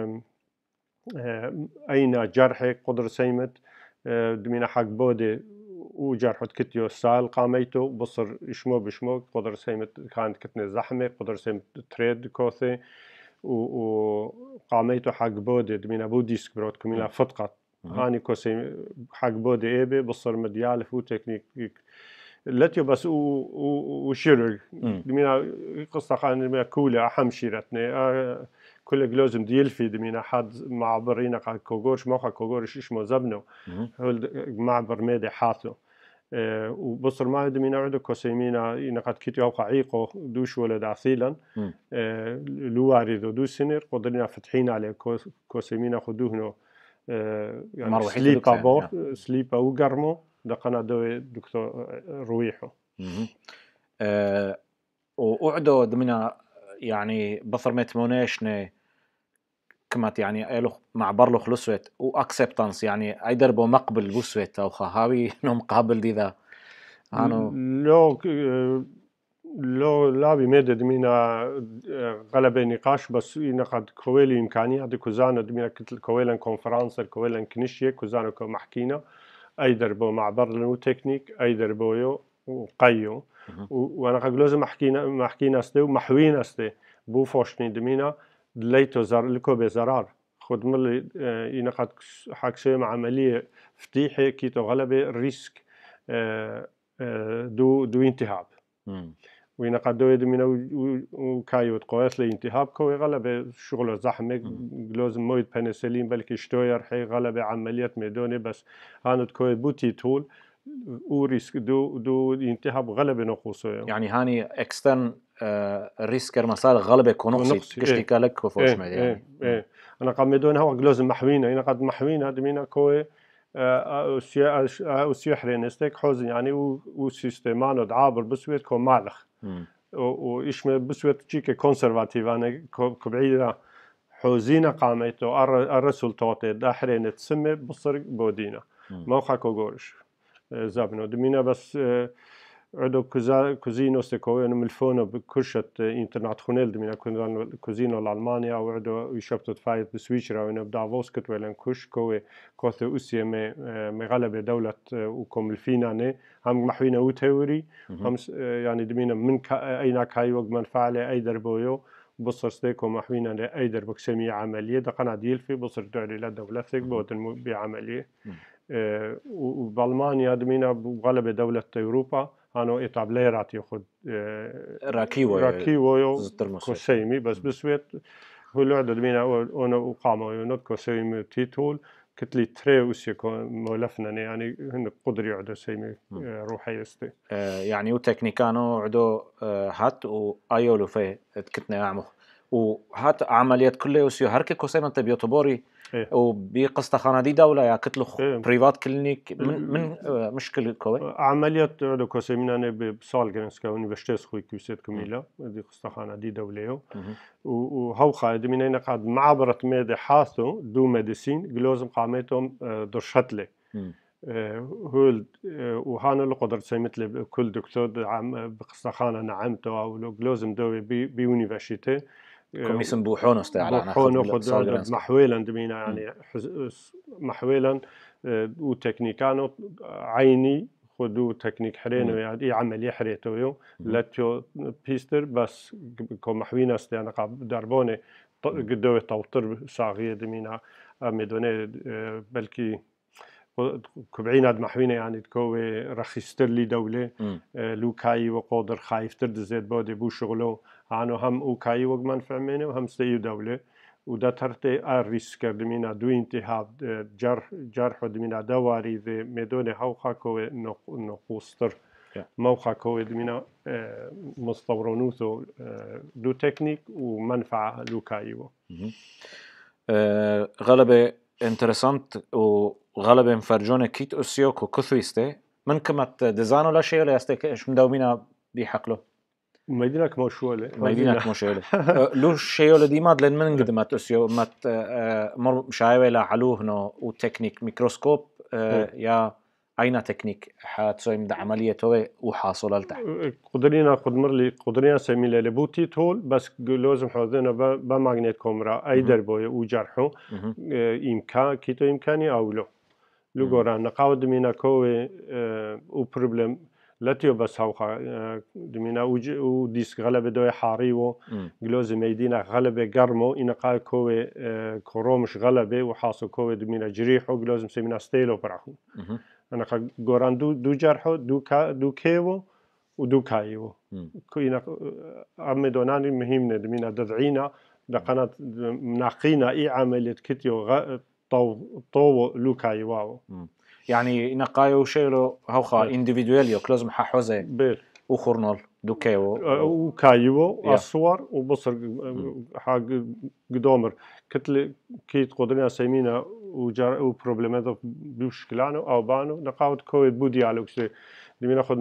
أين جرحي قدر سيمت دمينا حق بودي وجرحت كتيو سال قاميتو بصر إشمو بشمو قدر سيمت كانت كتنة زحمة قدر سيمت تريد كوثي وقاميتو حق بودي دمينا بو ديسك بروت كميلا فتقت هاني كوسي حق بودي ايبي بصر مديالف وتكنيك لتيو بس وشيرج دمينا قصة قان كولة أحم شيرتني كل جلوزم ديلفي دمينا حد معبرين قا كوغورش موخا كوغورش إشمو زبنو هو معبر ميدي حاثو وبصر ما دمينا عدو كوسيمينا نقد كيتو أوقع عيقو دوش ولد عثيلا لواردو دو سنر قدرنا فتحين عليه كوسيمينا خدوهنو يعني سليبا بو سليبا وقرمو دقنا دو دكتور رويحو وقعدو دمنا يعني بصر ميتمونيشني كمات يعني ايلو معبر له خلصوت واكسبتانس يعني ايدربو مقبل بوسوت او خاوي انه مقابل دي ذا هانو لو لو لابي ميدا دمينا غلبة نقاش بس قد كويلي إمكانية دي كوزانا دمينا كتل كويلن كونفرانس كويلن كنيشية كوزانا كمحكينا أي دربو معبر لنو تكنيك أي دربويو وقيو وأنا قد لازم محكينا استي ومحوين استي بو فوشني دمينا ليتو زر لكو بزرار خد ملي ينقد حكسيم عملية فتيحة كيتو غلبة ريسك دو انتهاب وين قدوا يدمنا وكايوت قوات لي انتهاب كوي غلبة شغله زحمة لازم مويد بنسلين بلكي شتوير حي غلبة عمليات ميدوني بس هانت كوي بوتي تول وريسك دو انتهاب غلبة نقوصه يعني هاني اكسترن ريسكر مسار غلبة كونقصي كشتيكا لك وفوش مدي يعني انا قام ميدون هو لازم محوينا انا قد محوينا دمينا كوي وسيحرين استيك حوزن يعني وسيستمان ودعابر بسويت كو مالخ وإيش ما بسويت تشيك كونسرفاتيف أنا كبعيدة حوزينا قامته الرسول توتي داحرين تسمى بصر بودينا موقع كوغورش زابنو دمينا بس عدو كوزينو سكوين ملفونو بكرشة انترناتشونال دمينا كوزينو لألمانيا وعدو يشبتو تفايت بسويسرا وينو بدافوس كتويلن كوش كوي كوثو أسيا مغلبة دولة وكم الفيناني هم محوينا وتهوري هم يعني دمينا من أين كاي وق منفعله أي دربويو بصر ستيكو محوينا أي دربك سمي عملية دقنا ديل في بصر دعلي لدولتك بوتن بعملية وبألمانيا دمينا بغلبة دولة أوروبا أنا إتابليرات ياخد راكيوي كوسيمي بس بسويت هو الوعد دمينا أنا وقاموا ينط كوسيمي تيتول كتلي تري وسيكو مولفنا يعني هن قدري عدو سيمي روحي يستي يعني وتكنيكانو عدو هات وآيولو في كتنا يعمو وهات عمليات كله وسيو هركي كوسيمي انت بيوتبوري وبقصة خانة دي دولة يا كتلو بريفات كلينيك من مشكلة كوي عمليات عدو كوسيمي أنا بسالجرنسكا ونيفرشتيس خوي كوسيت كميلا دي قصة خانة دي دولة وهو خايد من هنا قاعد معبرة ميدي حاثو دو ميديسين جلوزم قامتهم درشتلي هو وهانا اللي قدرت سيمت لي كل دكتور بقصة خانة نعمته أو جلوزم دوي بيونيفرسيتي كم يسم بوحون استعلا بوحون خد محويلا دمينا يعني محويلا وتكنيكانو عيني خدو تكنيك حرينو يعني عملية حريتويو لاتيو بيستر بس كم محوينا استعنا قاب دربوني قدوي توتر صاغية دمينا ميدوني بلكي كبعين هاد محوينة يعني تكوي رخيستر لي دولة لوكاي وقادر خايفتر دزيد بودي بو شغلو عنو هم اوكاي وقمان فعمينه وهم ستيو دولة ودا ترتي الريسكر دمينا دو انتهاب جرح دمينا دواري ذي ميدوني هوخا كوي نقوستر موخا كوي دمينا مستورونوثو دو تكنيك ومنفعة لوكايو غلبة انترسانت وغلبة مفرجونة كيت أسيوك وكثويستي من كمت ديزاينو لا شيء ولا يستيك إيش مداومينا بيحقله مدينك مشوله مدينك مشوله لو شيء ولا دي ماد لين من قدمت أسيو مت مر مشايوة لا علوه نو وتكنيك ميكروسكوب يا أين تكنيك حاتسوي من عملية توي وحاصل لتحت قدرينا قدمرلي قدرينا سميله لبوتي تول بس لازم حاضرنا بماغنيت كاميرا أي دربوي وجرحه إمكان كيتو إمكاني أو لو جورا نقاود مينا كوي وبروبلم لاتيو بس هوخا دمينا وديسك غلبة دوي حاريو جلوز ميدينا غلبة قرمو إنا قاي كوي كرومش غلبة وحاصل كوي دمينا جريحو جلوز مسمينا ستيلو براحو أنا جوران دو جرحو دو كيو ودو كايو كوينا أم دوناني مهمة دمينا دذعينا دقنا مناقينا إي عملية كتيو طو لوكاي واو يعني نقايو شيلو هوخا انديفيدواليو كلازم ححوزه وخورنول دوكايو وكايو الصور وبصر حق قدومر كتل كيت قدرنا سيمينا وبروبلمات بمشكلانو او بانو نقاود كويد بودي على دي ناخذ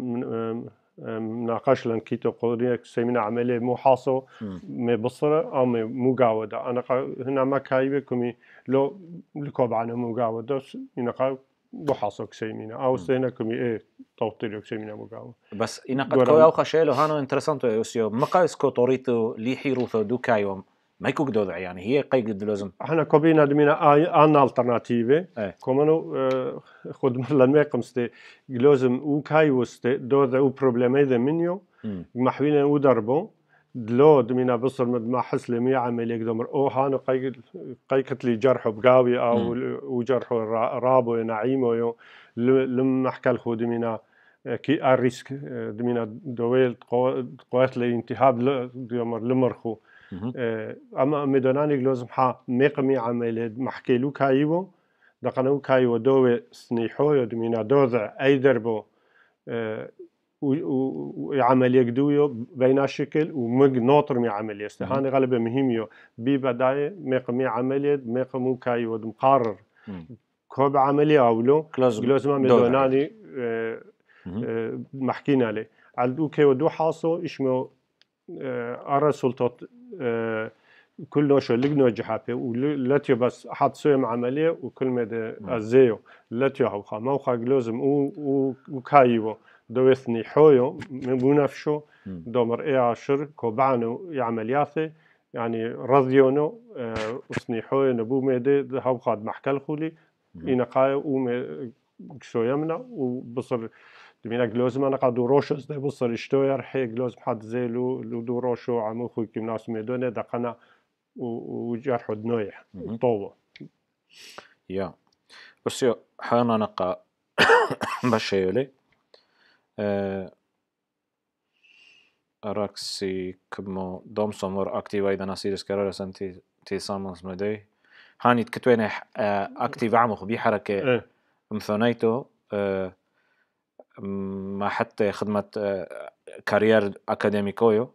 مناقش لان كيتو قدرنا سيمينا عمليه محاصو مبصره او مقاوده انا هنا ما كايبه كمي لو لكوب عنه مقاوده نقاود بو حاصو كسيمينا أو سينا كمي توتيريو كسيمينا مقاوم بس إنا قد كوي أو خشيلو هانو انترسانتو يوسيو مقايس كوتوريتو لي حيروثو دوكايوم ما يكوك دودع يعني هي قيد لازم احنا كوبينا دمينا ان الترناتيفه كومانو خد مثلا ما قمستي لازم او كايوست دودع او بروبليمي منيو محوينا ودربو دلو دمينا بصر ما حس لي مي عمل يقدر او هانو قيكت لي جرح بقاوي او وجرح رابو نعيمو لما حكى الخو دمينا كي الريسك دمينا دويل قوات لي انتهاب لمرخو اما مدوناني لازم ها مقمي عمل محكي له كايو دقنو كايو دو سنيحو يدمينا دوذع اي دربو وعمل يقدويو بين الشكل ومق ناطر مي عمل يستهاني غالبا مهميو ببداية مقمي عملية مقمو كايو مقرر كوب عملية أولو لازم مدوناني محكينا عليه على كايو دو حاصو إشمو أرى سلطات كل نوشة لجنة جحافة ولاتيو بس حد سويم عملية وكل مدى أزيو لاتيو هوخا موخا لازم وكايو دوثني حويو من بنفسه دومر إيه عشر كوبانو يعملياته يعني رضيونو وثني حويو نبو مدى هوخا محكال خولي إنقايو وكسو يمنا وبصر دمينا جلوزم أنا قادو روشس ده بصر اشتوير حي جلوزم حد زيلو لدو روشو عمو خوي كمناس ميدونة دقنا وجرح دنويح طوبة يا بس يو حانا نقا بشيولي أراكسي كمو دوم سمر أكتيف أيضا ناسيرس كرارة سنتي تي سامنس مدي هاني تكتوين أكتيف عمخ بي حركة مثونيتو ما حتى خدمة كارير أكاديميكويو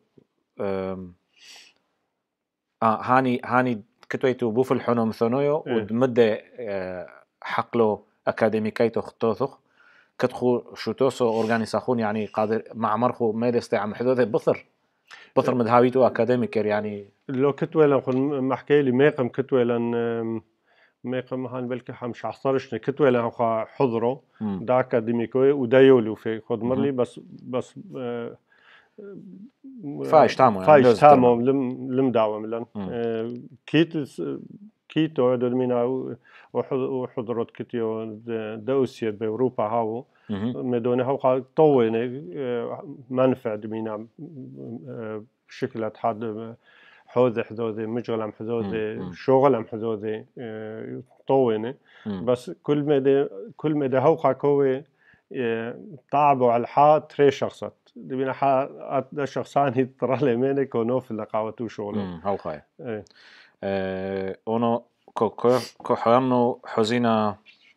هاني كتويتو بوف الحنو مثونيو ودمدة حقلو أكاديميكيتو خطوثخ كتخو شوتوسو أورغانيساخون يعني قادر مع مرخو ما يستعمل حدوثه بثر مدهاويتو أكاديميكير يعني لو كتويلا محكي لي ميقم كتويلا ميقم هان بلكي مش عصرشني كتويلا هو حضره دا أكاديميكوي ودا يولو في خد مرلي بس فايش تامو يعني فايش تامو لم داوم لن كيتو دمينا وحضرت كتيو دوسية بأوروبا هاو مدوني هاو طويني منفع دمينا بشكل حد حوذي حذوذي مجغل حذوذي شغل حذوذي طويني بس كل مدى هاو كوي طعبوا على الحا تري شخصات دبينا حا شخصان يترى لي مني كونو في اللقاوتو شغله هاو خاي اونو كو حيانو حزينة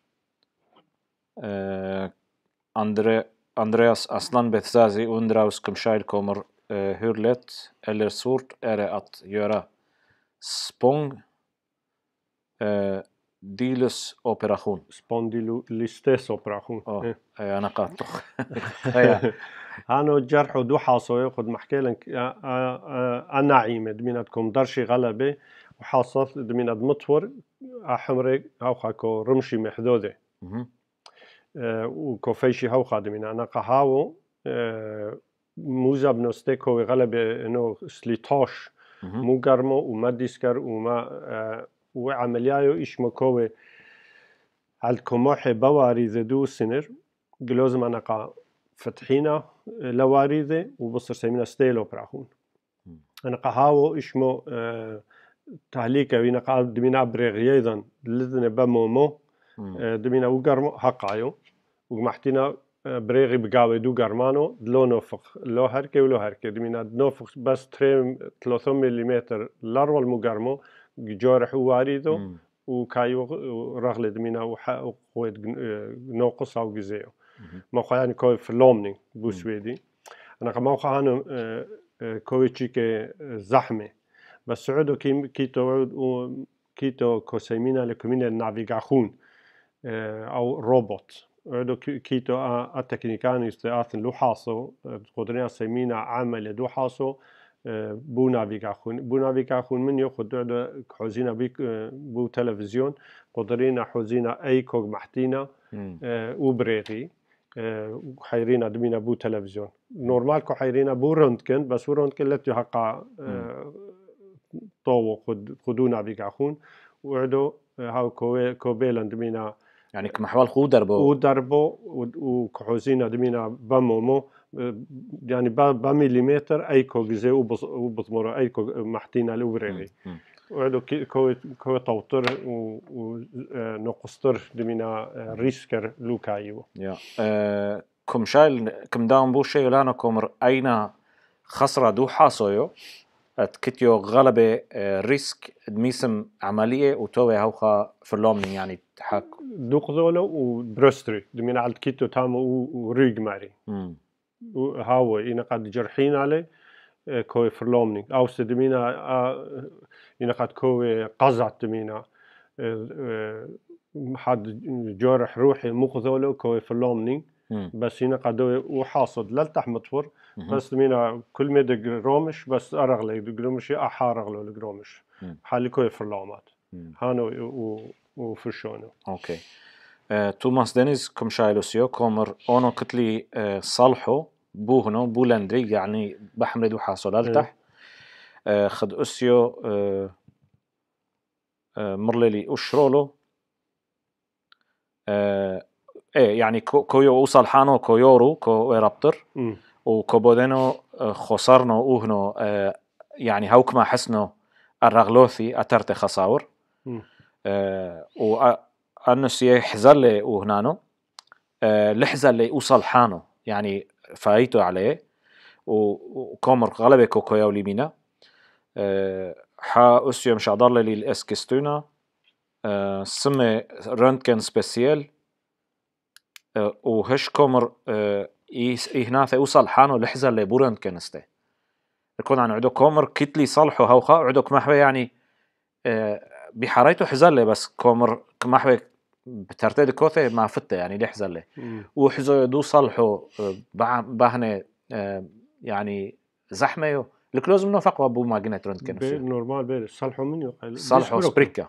اندرياس اصلا بثزازي وندراوس كمشايل كومر هورلت eller svårt är det att göra spondylosoperation. Spondylolisthesoperation. أنا قاطخ. هانو جرح ودو حاصوي قد محكي لك أنا عيمة دمينتكم درشي غلبة وحاصت دمينت مطور أحمرك أو خاكو رمشي محدودة وكوفيشي هاو خادمين أنا قهاو موزا بنوستيك هو غلبة إنه سليتاش مو قرمو وما ديسكر وما وعمليايو إيش مكوي على الكموحي بواريذ دو سنر جلوزم أنا قا فتحينا لواريذ وبصر سيمينا ستيلو براخون أنا قهاو إيش مو تهليكا وينا قا دمينا بريغي أيضا لذن بمومو دمينا وقرمو هقايو ومحتينا بريغي بقاوي دو قرمانو دلو نوفق لو هركي ولو هركي دمينا نوفق بس 3 مليمتر لارو المقرمو جورح واريدو وكايو رغل دمينا وقويد نوقص أو جزيو موقع يعني كوي فلومني بوسويدي أنا كموقع هانو كوي تشيكي زحمة بس سعودو كيتو كوسيمينا لكمينا النافيغاخون أو روبوت عدو كيتو التكنيكان يستأثن لو حاصو قدرنا سيمينا عمل دو حاصو بو نافيغاخون من ياخد عدا حوزينا بيك بو تلفزيون قدرينا حوزينا أي كوغ محتينا وبريغي حيرينا دمينا بو تلفزيون نورمال كو حيرينا بو رونتكن بس بو رونتكن لتو حقا طوو خدونا بيغاخون وعدو هاو كوبيلا دمينا يعني كمحوال خو دربو ودربو وكحوزينا دمينا بمومو يعني بمليمتر أي كوغزي وبضمرة أي كوغ محتينا لوبريغي وعدو كو توتر ونقصتر دمينا ريسكر لوكايو كم شايل كم داون بوشي لانا كومر أين خسرة دو حاسويو اتكتيو غلبة ريسك دميسم عملية وتوي هوخا فرلومني يعني تحاك دوق ذولو وبروستري دمينا على الكيتو تامو وريق ماري هاو إنا قد جرحين عليه كوي فرلومني أو سدمينا إنا قد كوي قزعت دمينا حد جرح روحي مقذولو كوي فرلومني بس هنا قدوي وحاصد للتح مطفر بس دمينا كل ميدا قرومش بس أرغلي قرومش أحارغلو القرومش حالي كوي فرلومات هانو وفرشونو اوكي توماس دينيز كم شايلوسيو كومر اونو كتلي صالحو بوهنو بولندري يعني بحمردو حاصل التح خد اسيو مرللي اشرولو يعني كويو اوصل حانو كويورو كو رابتر وكوبودينو خسرنو اوهنو يعني هوك ما حسنو الرغلوثي اترت خساور وأنس يحزل وهنانو لحزل يوصل حانو يعني فايتو عليه وكومر غلبة كوكويا وليمينا حا أسيوم شعدار لي الاسكستونا سمي رنتكن سبيسيال وهش كومر هناث يوصل حانو لحزل لي بورنتكن استه يكون عن عدو كومر كتلي صالحو هوخا عدوك محوي يعني بحريته حزلة بس كومر كمحوي بترتدي كوثة ما فته يعني ليه حزلة وحزو يدو صلحو باهنة يعني زحمة الكلوز منه فقوة بو ما قنت رنتكن نورمال بيل صلحو منو صلحو سبريكا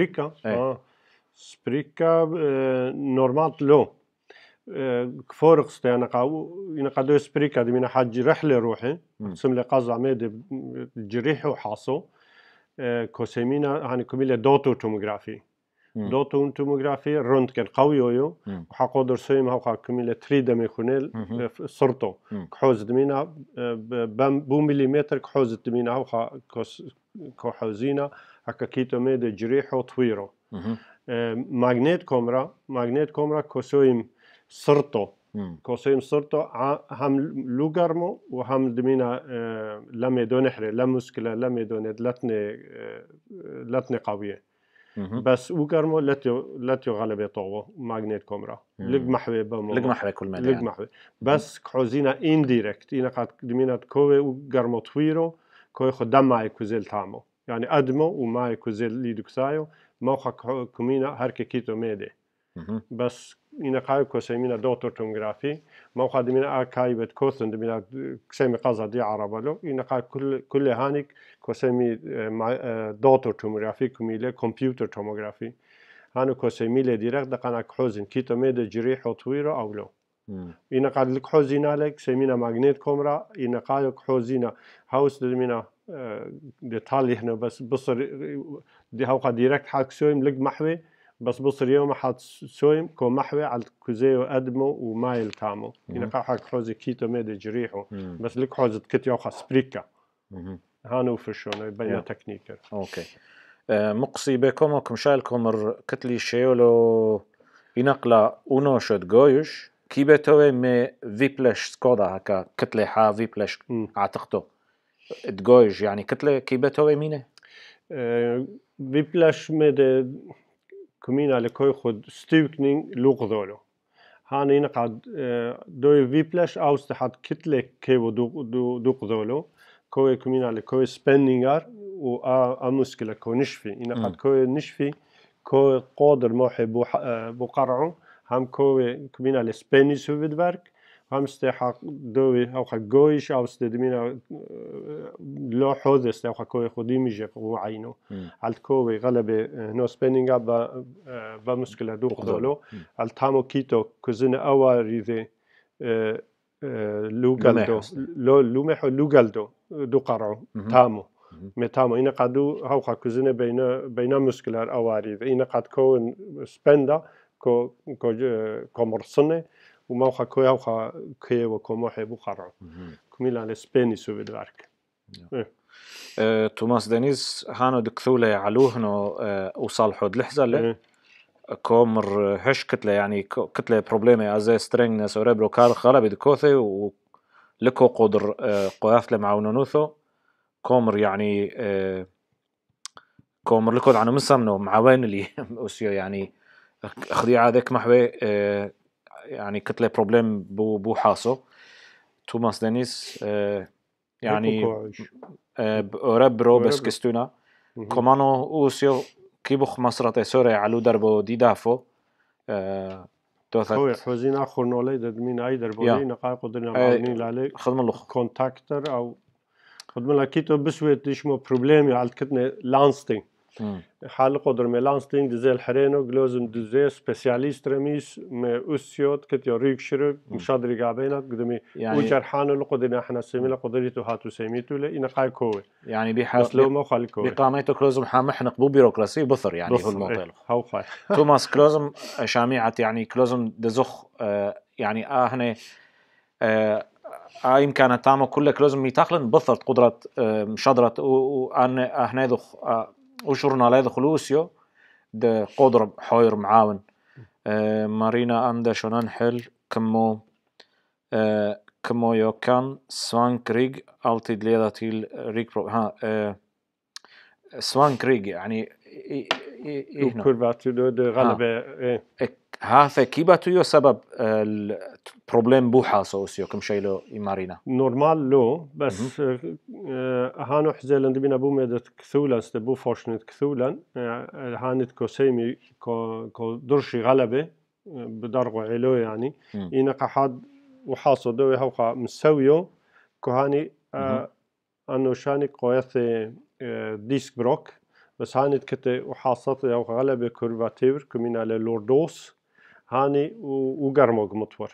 سبريكا نورمال لو كفورقست يعني قادو سبريكا دي من حاج رحلة روحي سملي قازع ميد جريحه وحاصو كوسيمينا هاني كميلة دوتو توموغرافي دوتو توموغرافي رونتكن قويويو وحقودر سويم هاوخا كميلة 3 دميخونيل صرتو كحوز دمينا بو مليمتر كحوز دمينا هاوخا كحوزينا هكا كيتو ميد جريحو طويرو ماغنيت كومرا كوسويم صرتو كوسيم صرتو هم لوغارمو وهم دمينا لم يدونحري لا مشكلة لم يدون لتني قوية بس وغارمو لاتيو غلبة طوو ماغنيت كومرا لق محوي بمو لق محوي كل مدى لق محوي بس كحوزينا انديركت إنا قد دمينا كوي وغارمو تويرو كوي خدام معي كوزيل تامو يعني أدمو ومعي كوزيل ليدوكسايو موخا كمينا هركي كيتو ميدي بس إنا قايب كوسيمينا دوتور توموغرافي موخا دمينا كايبت كوثن دمينا كسيمي قازا دي عربالو إنا قايب كل هانيك كوسيمي دوتور توموغرافي كميلة كمبيوتر توموغرافي هانو كوسيميلة ديريك دقانا كحوزن كيتو ميدي جريح وطويرو أو لو إنا قايب لك حوزينا لك سيمينا ماغنيت كومرا إنا قايب كحوزينا هاوس دمينا ديتالي هنا بس بصر دي هوقا ديريكت حاك سويم لق محوي بس بصر يوم حاط سويم كو محوي على كوزيو أدمو ومايل تامو إنا قايب حاك حوزي كيتو ميدي جريحو بس لك حوزة كتيو خا سبريكا هانو فرشونو يبين تكنيكر اوكي مقصي بكم شايلكم كتلي شيولو ينقلا اونو شد جويش كيبتوي مي فيبلش سكودا هكا كتلي حا فيبلش اعتقدو تجويج يعني كتلة كيبتوي مينه فيبلش ميد كمينا لكوي خد ستيوكنينج لوقذولو هاني ينقعد دوي فيبلش أوستحد كتلة كيبو دوقذولو كوي كمينا لكوي سبينينجر ومشكلة كو نشفي ينقعد كوي نشفي كوي قادر موحي بقرعو هم كوي كمينا لسبينيس هو بدورك همسته حق دوی او خجويش او استدمينا لو حوزست او خكوي خدي ميجي قو عينو على الكوي غلبة نو سبينينغا بمشكلة دو قدولو على تامو كيتو كزن اواريذي لوغالدو لو محو لوغالدو دو قرعو تامو متامو إنا قدو هاو خكزن بين مشكلة اواريذ إنا قد كون سبندا كو مرسنة وما خكوي هاو كي وكمو حبو قرعو كميلا لسبيني سو بدارك توماس دينيز هانو دكثولة علوهنو وصال حود لحظة كومر هش كتلة يعني كتلة بروبليمة ازي سترينجنس وريبرو كار غلب دكوثي ولكو قدر قياث لمعاونونوثو كومر يعني كومر لكود عنو مسامنو معاوين اللي أسيو يعني أخذي ذاك محوي يعني كتلة بروبليم بو حاسو توماس دينيز يعني ربرو بس كستونا كمانو أوسيو كيبوخ مسرته سوري علو دربو دي دافو هو حوزين آخر نولي دمين أي دربو لي نقاي قدرنا معاونين لالي خدم اللخ كونتاكتر أو خدم لكيتو بسويت ديشمو بروبليمي على كتنة لانستين حال قدر من لانستين دزي الحرينو جلوزم دزي سبيسياليست رميس ما أسيوت كتيو ريك شرق مشادري قابينك قدمي يعني وجرحانو لقدرنا احنا سيميلا قدريتو هاتو سيميتو لي نقاي كوي يعني بس لو ما خالي كوي بقاميتو كلوزم حامحنق بو بيروقراسي بثر يعني هو الموطيل هو خاي توماس كلوزم شامعة يعني كلوزم دزخ يعني هنا إمكانة تامو كل كلوزم يتاخلن بثرت قدرة مشادرة وأن هنا ذخ وشرنا لا دخلوسيو ده قدر حوير معاون مارينا أندا شونان حل كمو يوكان سوان كريغ ألتيد ليدا تيل ريك برو سوان كريغ يعني كورباتو دو غلبة هذا كيباتو يو سبب البروبليم بو حاسو سيو كم شيء له مارينا نورمال لو بس هانو حزيلن دبينا بو ميدت كثولا استبو فورشنت كثولا هانت كوسيمي كو درشي غلبة بدرغو علو يعني إنا قحاد وحاصو دوي هوقا مسويو كهاني أنو شاني قويث ديسك بروك بس هانت كتة وحاصت أو غلبة كورفاتير كمينا للوردوس هاني وقرموق مطور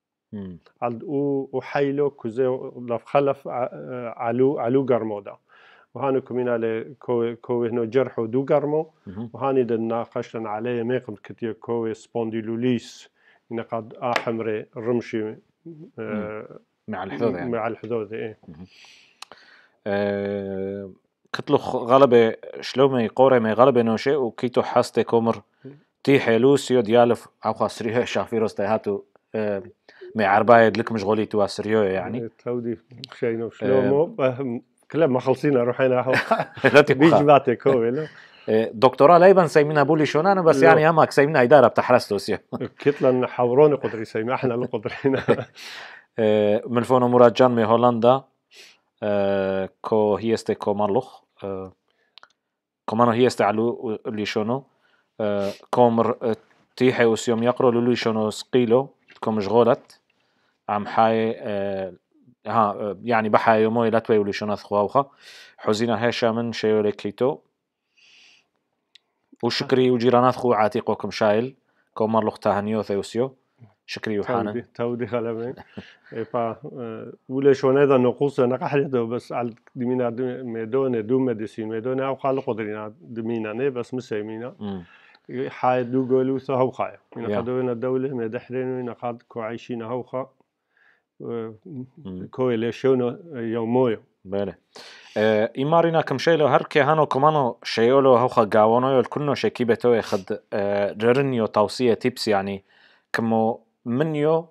وحيلو كزي لف خلف علو قرمودا وهاني كمينا لكوي هنو جرح ودو قرمو وهاني دنا قشلن عليه ميقم كتير كوي سبونديلوليس إن قد أحمر رمشي مع الحدود يعني مع الحدود إيه كتلخ غلبة شلومي قوري مي غلبة نوشي وكيتو حاستي كومر تي حلوسيو ديالف أو خاسريه شافيروس تيهاتو مي عربايد لك مشغولي تو سريو يعني تودي شيء شلومو كلام ما خلصينا روحينا هو بيجي باتي كوي دكتوراه ليبن سيمينها بولي شونانا بس يعني همك سيمينها إدارة بتحرستوسيو كتلا حوروني قدري سيمي احنا اللي قدرينا من فونو مراد جان مي هولندا كو هيستي كو مارلوخ كمان هيستي علو اللي شونو كومر تيحي وسيوم يقرو لولي شونو سقيلو كوم مشغولت عم حاي يعني بحا يوموي لاتوي ولي شونو ثخواوخا حزينا هاشا من شيو لكيتو وشكري وجيرانات خو عاتيقوكم شايل كو مارلوخ تاهنيو ثيوسيو شكري وحانا تودي خلبين إيبا ولا شو هذا نقص نقحلته بس على دمينا ميدونه دو مدرسين ميدونه أو خالق قدرنا دمينا نه بس مسيمينا حاد دو قالوا سهو خايا من قدونا الدولة مدحرين نقاد كوعيشين هو خا كويليشونو يوميو بله إمارينا كم شيء له هركي هانو كمانو شيء له هو خا جاونو الكلنو شكيبته يخد رنيو توصية تيبس يعني كمو منيو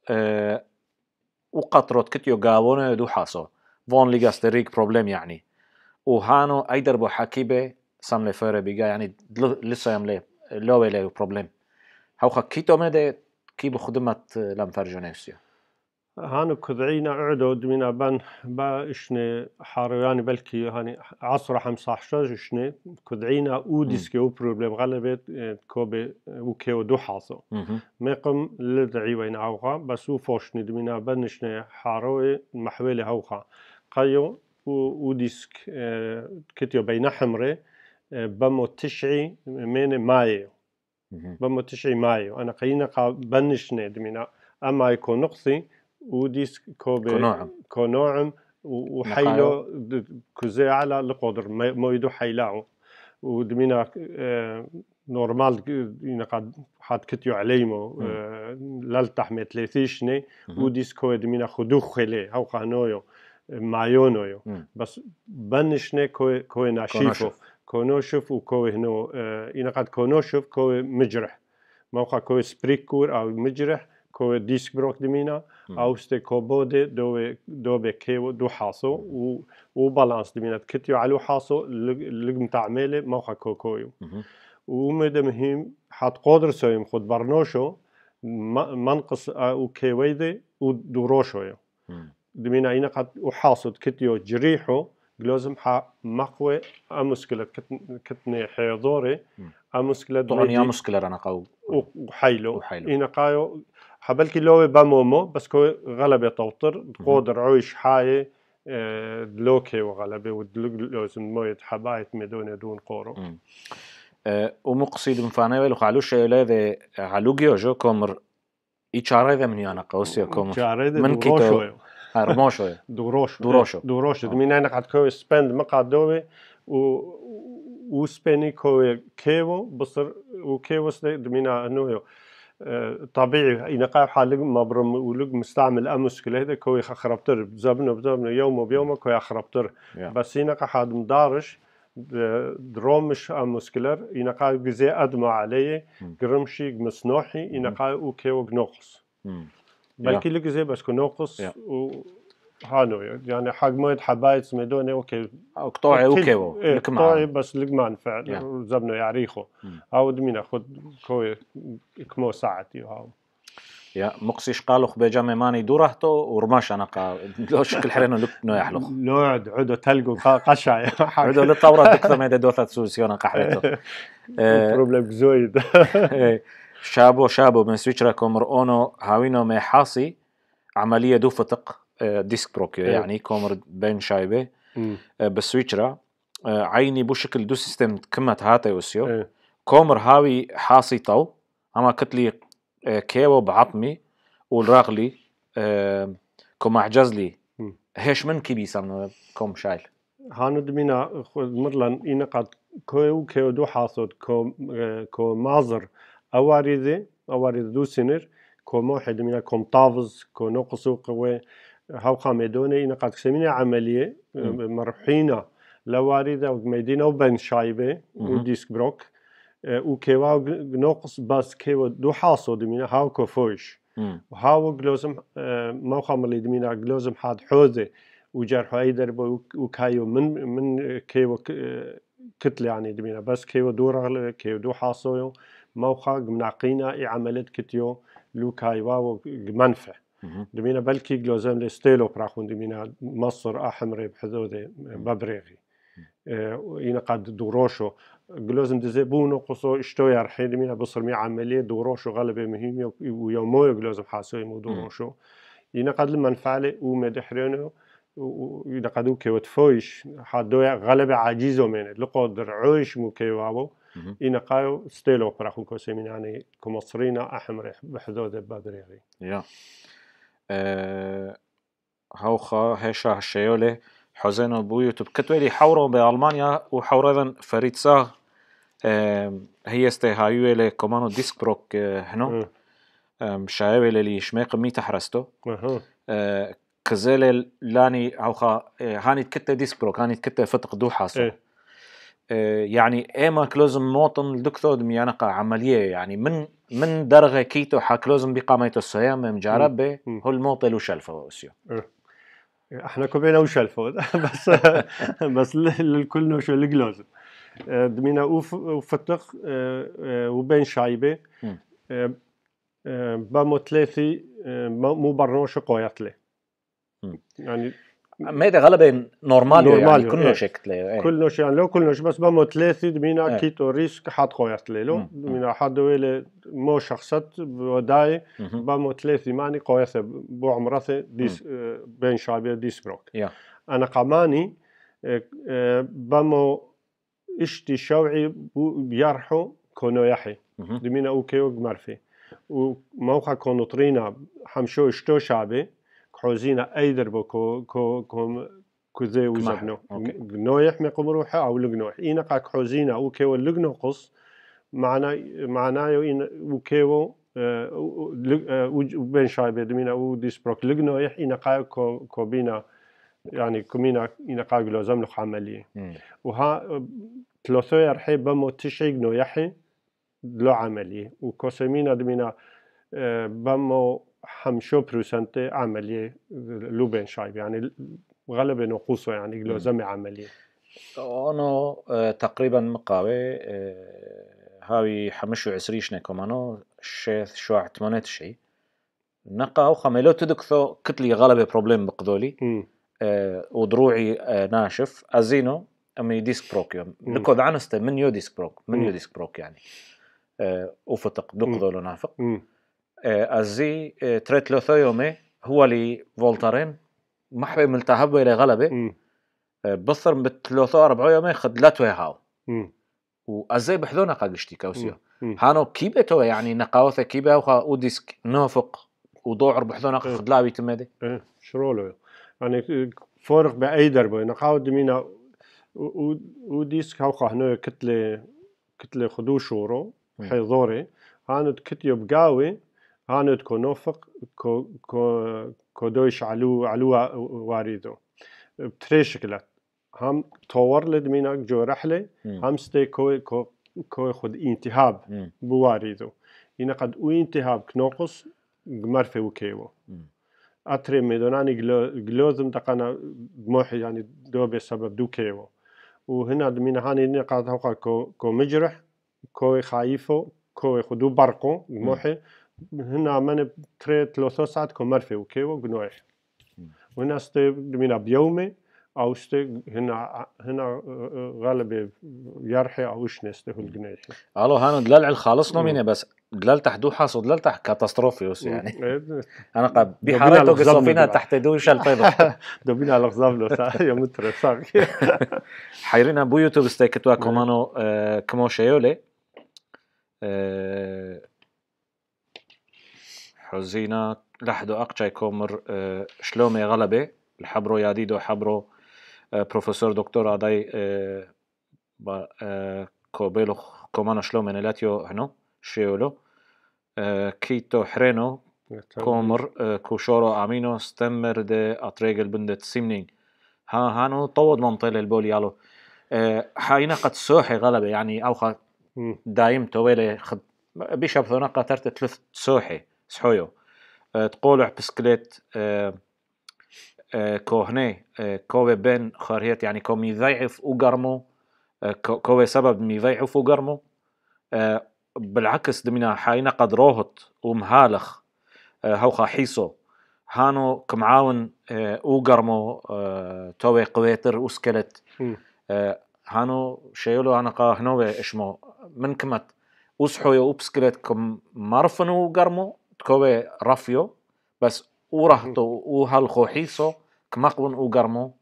وقطرت كتيو جاونو دو حاسو فون ليجاستريك بروبلم يعني وهانو أيدر بو حكيبه سامله فره بيجا يعني لسه يمله لو له بروبلم هو خا كيتو مده كي بخدمة لم فرجونيسيو هانو كذعينا عدود من با إشني حاروياني بلكي هاني 10 15 إشني كذعينا وديسكي وبروبلم غلبت كوبي وكيو دو حاصو ميقم لدعي وين عوقا بس وفوشني دمينا بنشني حاروي محويلي هوقا قيو وديسك كتيو بين حمري بمو تشعي من مايو بمو تشعي مايو أنا قينا بنشني دمينا أما يكون نقصي وديس كونوعم وحيلو كزي على القدر ما يدو حيلاو ودمينا نورمال قد حد كتيو عليمو لالتحمي 30 وديس كو دمينا خدوخ خلي هاو قانويو مايونويو بس بنشني كو ناشيفو كونوشف وكو هنو قد كونوشف كو مجرح موقع كو سبريكور او مجرح كو ديسك بروك دمينا او ستيكو بودي دو كيو دو حاصو وبالانس دمينا كتيو علو حاصو لقم تعميله موقع كوكويو ومدى مهم حد قدر سويم خد برنوشو منقص او كيويدي ودوروشو دمينا اينا قد وحاصد كتيو جريحو لازم مقوى امسكله كتني حيضوري امسكله طبعا يا مسكله انا قو وحيلو اينا قايو حبلكي لو بمومو بس كو غلبه توتر قدر عيش حاي لوكي وغلبه ولازم مويت حبايت مدون دون قورو ومقصد مفاني ولو قالو شيء له علوجيو جو كومر يشاريده من انا قوسيا كومر من كيتو رموشو دوروشو دمينا انا قد كو سبند مقادوي وسبيني كو كيو بصر وكيو دمينا انه طبيعي ينقع حال مبرم ولق مستعمل امسكله هذا كوي خربتر بزبنه يوم بيوم كوي خربتر بس ينقع حد مدارش درومش امسكلر ينقع جزء ادمع عليه قرمشي مسنوحي ينقع وكيو نقص بلكي لجزء بس كنقص هانو يعني حق ما حبايت سميدوني اوكي قطوعي وكيو قطوعي بس لق منفع زبنه يعريخو او دمينا خد كوي كمو ساعتي هاو يا مقصيش قالوا بجامع ماني دورهتو ورماش انا لو شكل حرينو لو يحلخ لو عدو تلقو قشع عدو للطورة دكتور ما دوثة سوسيونا قحلته بروبلم زويد شابو من سويتشرا كومر اونو هاوينو مي حاصي عملية دو فتق ديسك بروكيو يعني كومر بين شايبه بسويتشرا عيني بو شكل دو سيستم كمت هاتي وسيو كومر هاوي حاصي طو اما كتلي كيو بعطمي والراغلي كوم اعجزلي هيش من كي بيسمنو كوم شايل هانو دمينا مرلن ينقد كيو دو حاصد كو مازر اواريدي دو سنر كو موحد دمينا كوم طافز كو نقصو قوي هاو خامدوني ينقد كسمينا عملية مرحينا لواريدة وميدينا وبن شايبه وديسك بروك وكيواو نقص بس كيو دو حاصو دمينا هاو كوفوش وهاو جلوزم موخم اللي دمينا جلوزم حاد حوزه وجرحو اي دربو وكايو من كيو كتل يعني دمينا بس كيو دو رغل كيو دو حاصو موخا مناقينا اي عملت كتيو لو كايواو منفع دمينا بلكي جلوزم لستيلو براخون دمينا مصر احمري بحدود ببريغي ينقد دوروشو جلوزم دزبونو قصو اشتو يرحي دمينا بصر مي عملية دوروشو غلبة مهمة ويومو جلوزم حاسوي مو دوروشو ينقد المنفعلة ومدحرينو وينقدو كيوتفويش حدو غلبة عجيزو منه لقدر عوش مو كيوابو ينقايو ستيلو براخون كوسيمين يعني كمصرينا احمري بحدود ببريغي هاوخا هيشا هالشيولي حزينو بويوتوب كتوالي حورو بألمانيا وحورو ايضا فريد ساغ هي استهايوالي كومانو ديسك بروك هنو شايوالي اللي شميق ميتا حرستو كزيلي لاني هاوخا هاني تكتة ديسك بروك هاني تكتة فتق دو حاسو يعني ايما كلوزم موطن الدكتور دميانقا عملية يعني من درجة كيتو حاكلوزم بقاميتو السيام مجاربة هو الموطل وشلفه واسيو احنا كوبينا وشلفه بس للكل نوشو الجلوزم دمينا وفتق وبين شايبة بمثلثي مو برنوش قويتلي يعني ميدا غالبا نورماليو يعني كله شكله كله يعني لو كله بس بمثلثي دمينا كيتو ريسك حد قويتلي لو دمينا حد ويل مو شخصت وداي بمثلثي ماني قويته بو عمرته ديس بين شعبيه ديس بروك انا قماني بمو اشتي شوعي بيرحو كونو يحي دمينا اوكي ومرفي وموقع كونطرينا حمشو اشتو شعبي كحوزينا ايدر بو كذي وزبنو نويح مقمروحه او لقنوح اينا قاك حوزينا اوكي واللقنو قص معناه إن وكيو بين شعبي دمينا وديس بروك لقنوح اينا قاك كوبينا يعني كمينا إنا قاقلو زملخ عملية وها ثلاثة يرحي بمو تشعي قنو يحي لو عملية وكوسمينا دمينا بمو حمشو بروسنتي عملية لو بين شايب يعني غالبا نقوصه يعني قلو زمي عملية أنا تقريبا مقاوي هاوي حمشو عسريشنا كمانو شيث شوع تمانيت شي نقا وخميلو تدكثو كتلي غالبا بروبليم بقذولي ودروعي ناشف أزينو أمي ديسك بروك يوم لكود عنسته من يو ديسك بروك من يو ديسك بروك يعني وفتق دقذولو نافق أزي تريت لوثو يومي هو لي فولترين محبي ملتهب إلى غلبة بصر بتلوثو 4 يومي خدلتو هاو وأزي بحذونا قاقشتي كوسيو هانو كيبتو يعني نقاوثة كيبه وديسك نافق وضوعر بحذونا خدلا بيتمدي شرولو يعني فرق بأي دربه نقاود مينا وديسك هاو هنو كتلة خدو شورو حيضوري هانو كتيو بقاوي هانو كنوفق كدوش علو واردو بتري شكلات هم طور لدمينك جو رحلة هم ستي كو خد انتهاب بواردو هنا قد انتهاب كنوقص مرفي وكيو أتري ميدوناني جلوزم تقنا موحي يعني دو بسبب دو كيو وهنا دمينا هاني نقاط هوقا كو مجرح كو خايفو كو خدو برقو موحي هنا من تري 3 ساعات كو مرفي وكيو جنوح وهنا استي دمينا بيومي او استي هنا غالبا يرحي او شنسته الجنيح الو هانو دلال الخالص نومينه بس دلال تحدو حاص ودلال تحت كاتاستروفيوس يعني انا قاب بحارته قصفينا تحت دوش البيض دوبينا على غزابلو يا متر صار حيرنا بو يوتيوب استيكتوا كمانو كمو شيولي حزينا لحدو أقجاي كومر شلومي غلبة الحبرو ياديدو حبرو بروفيسور دكتور عداي كوبيلو كومانو شلومي نلاتيو هنو شيولو كيتو حرينو كومر كوشورو أمينو ستمر دي أطريق البندت سيمنين هانو طود منطيل البول يالو حاينا قد سوحي غلبة يعني أوخا دايم تويلي بيشاب ثونا قاترت 3 سوحي سحويو تقولع بسكليت كوهني كوي بين خارهيت يعني كو ميضيعف وقرمو كوي سبب ميضيعف وقرمو بالعكس دمنا حاينا قد روهت ومهالخ هوخا حيسو هانو كمعاون وقرمو توي قويتر وسكلت هانو شيولو أنا قاهنوه إشمو من كمت وسحويو وبسكلت كم مرفنو وقرمو تكوي رفيو بس ورهتو وهالخوحيسو كمقون وقرمو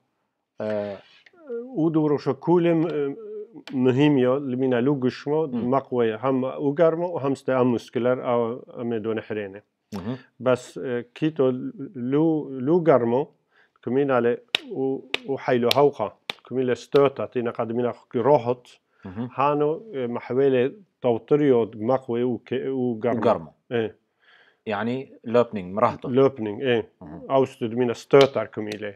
ودورو شكولم مهميو لمينا لوجشمو مقوي هم وقرمو وهم ستام مسكلر أو أمدون حرينه بس كيتو لو قرمو كمين على وحيلو هوقا كمين ستوتا تينا قدمينا روحت هانو محوالي توتريو مقوي وقرمو إيه يعني لوبنينج مرهتو لوبنينج إيه أو استدمينا ستوتر كميلة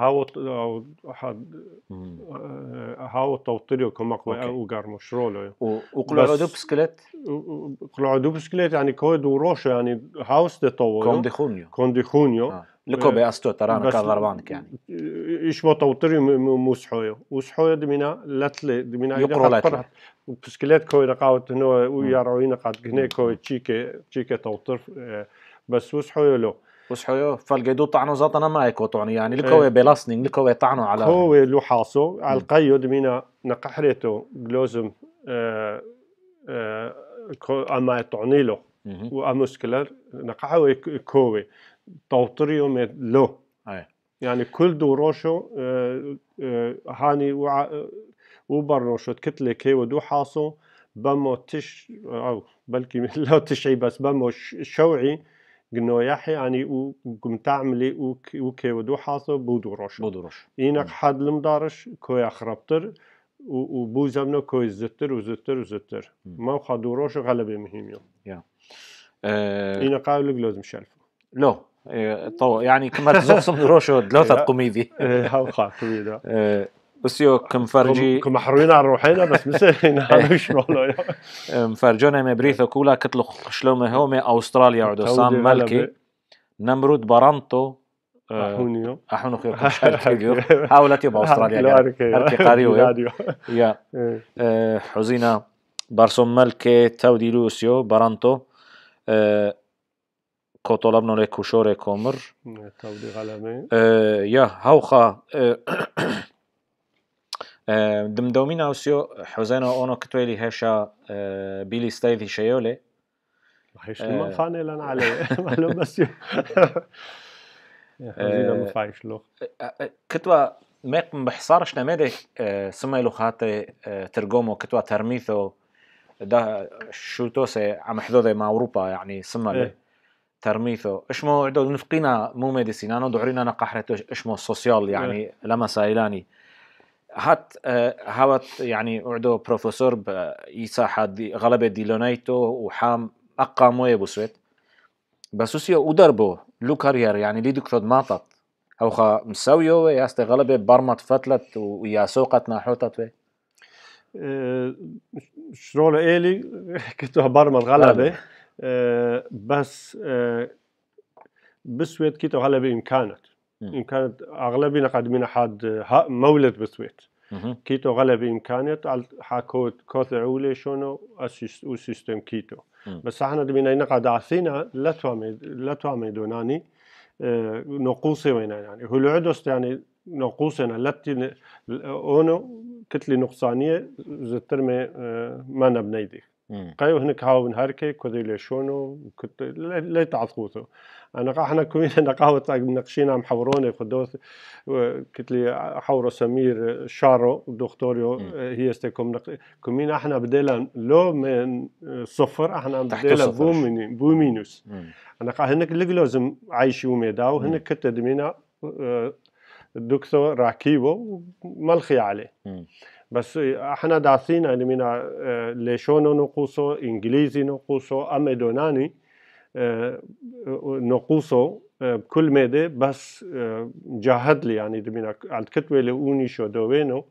هاو توتريو كمقوي وقرمو شرولو وقلعوا دو بسكليت قلعوا دو بسكليت يعني كود وروشو يعني هاوس دي طويو كونديخونيو لكو بأستو ترانا كضربانك يعني إيش ما توتري موسحويو وسحويو دمينا لتلي دمينا يقرو لتلي بسكليت كوي نقاوت إنه وياروين قد جنيه كوي تشيكة توتر بس وسحويو له وسحويو فالجدو طعنو زاتنا ما يكوتوني يعني لكو بلاستنينج لكو طعنو على كوي لو حاصو على القيو دمينا نقحريتو جلوزم أما تعني له وأمسكلر نقحوي كوي توتريوم له يعني كل دوروشو هاني وبرنوشو كتلة كي ودو حاصو بمو تش أو بلكي لا تشعي بس بمو شوعي قنو يحي يعني وقم تعملي وكي ودو حاصو بودوروشو إينك حد لمدارش كوي أخربتر وبوزمنو كوي زتر ما خدوروشو غلبة مهمة إينا قاولك لازم شلفو لو طو يعني كما تزقسم روشو دلوثة قميدي هاو قميدة بس يو كم فرجي كم محروين على روحنا بس مسينا هلوش والله مفرجونا مبريثو كولا كتلو شلومه هومي أستراليا عدو سام ملكي نمرود برانتو أحونيو خيو كم شكل كبير حاولت يبقى أستراليا هركي قاريو يا حزينة بارسوم ملكي تودي لوسيو برانتو كوطلبنا لك وشوري كومر تودي غلامي يا هوخا دمدومين اوسيو حزينة اونو كتويلي هشا بيلي ستايذي شيولي هيش ما فاني لنا عليه معلوم بس حزينة ما فايش له كتوا ميق بحصارش نميدي سمي له خاتي ترجمو كتوا ترميثو ده شوتوسي عم حدوده مع اوروبا يعني سمي ترميثو اشمو عدو نفقينا مو ميديسين انا دعرينا نقحرته اشمو سوسيال يعني لما سايلاني هات هاوت يعني عدو بروفيسور يساحة غلبة ديلونيتو وحام أقاموه بسويت بسوسيو ودربو لو كارير يعني لي دكتور ماطت أو خا مسويو ياست غلبة برمت فتلت ويا سوقت ناحوتت شرول إلي كتو برمت غلبة بس بسويت كتو غلبة إمكانت أغلبنا قدمنا حد مولد بسويت كيتو غلبة إمكانيات على حكوت كوث عولي شونو وسيستم كيتو بس احنا دمينا نقعد عثينا لا توامي دوناني نقوصي وينا يعني هو العدوست يعني نقوصنا لتي اونو كتلي نقصانية زترمي ما نبنيدي قايو هناك هاو نهاركي كذي ليشونو كت لا تعثقوثو انا احنا كوينا نقاوة نقشينا عم حوروني خدوث كتلي حورو سمير شارو دكتوريو هي استكم كومينا احنا بديلا لو من صفر احنا بديلا بومينوس انا هناك لازم عايشي وميداو هناك كتدمينا الدكتور راكيبو ملخي عليه بس احنا داثينا يعني من ليشونو نقوصو انجليزي نقوصو امدوناني نقوصو بكل ماده بس جاهد لي يعني من على الكتبه اللي اوني شو دوينو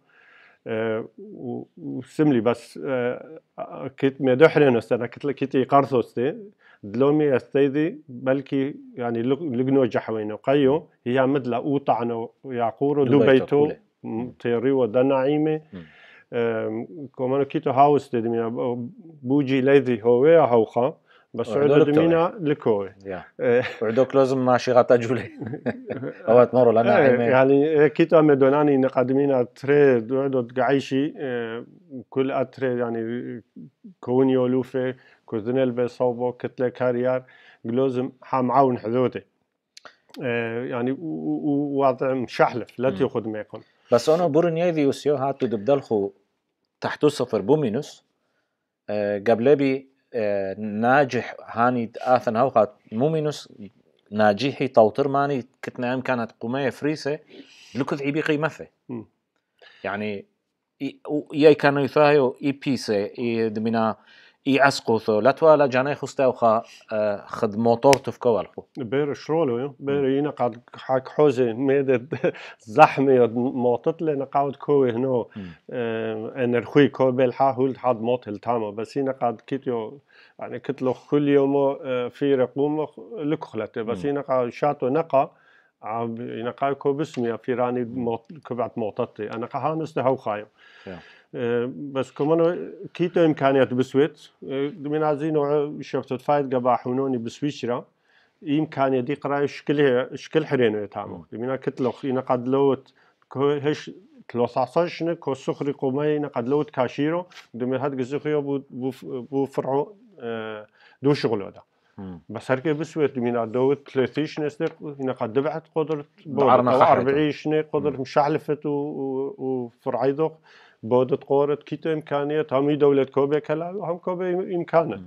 وسملي بس كت مدحرنا استنا كتلي قرثوستي دلومي استيدي بلكي يعني لجنو جحوينو قيو هي مدلا اوطعنو يعقورو دوبيتو تيريو دناعيمه كمان كيتو هاوس تدمينا بوجي لذي هو هوخا بس عدو دمينا لكوي عدوك لازم ماشي غطا جولي اوات مرو لنا يعني كيتو مدوناني نقدمينا تريد عدو قعيشي كل اتري يعني كونيو لوفي كوزنيل بصوبو كتله كاريار لازم حمعاون حذوتي يعني ووضع مشحلف لا تاخذ ميقن بس انا بورنياذي يوسيو هاتو دبدلخو تحتو صفر بومينوس قبلبي ناجح هاني آثن هوقات مومينوس ناجحي توتر ماني كتنا كانت قماية فريسة لكذ عيبي قيمته يعني ياي كانوا يثايو اي بيسة اي دمنا اي عسقوثو لا توالا جاني خستا وخا خد موتور تفكو الخو بير شرولو بير ينقعد حاك حوزي ميدت زحمة موتت لنا قاعد كوي هنو انرخوي كوي بالحا هولد حد موت التامو بس ينقعد كيتيو يعني كتلو كل يوم في رقوم لكخلته بس ينقعد شاتو نقا ينقاي كو بسمي فيراني كبعت موطتي أنا قهانس هاو خايم بس كمان كيتو إمكانيات بسويت من عزينو شفت فايد قباحونوني بسويشرا إمكانية دي قراي شكل حرينو يتعامل من كتلوخ ينقد لوت هش تلوصاصشنا كو سخري قومي نقد لوت كاشيرو دمي هاد جزخيو بو فرعو دو شغلو ده بس هركي بسويت من دوت 30 سنة نقد دبعت قدرت دعرنا أو خحرته 40 سنة قدرت مشعلفت وفرعيدوق بودت قورت كيتو إمكانيات هم دولة كوبي كلا هم كوبي إمكانات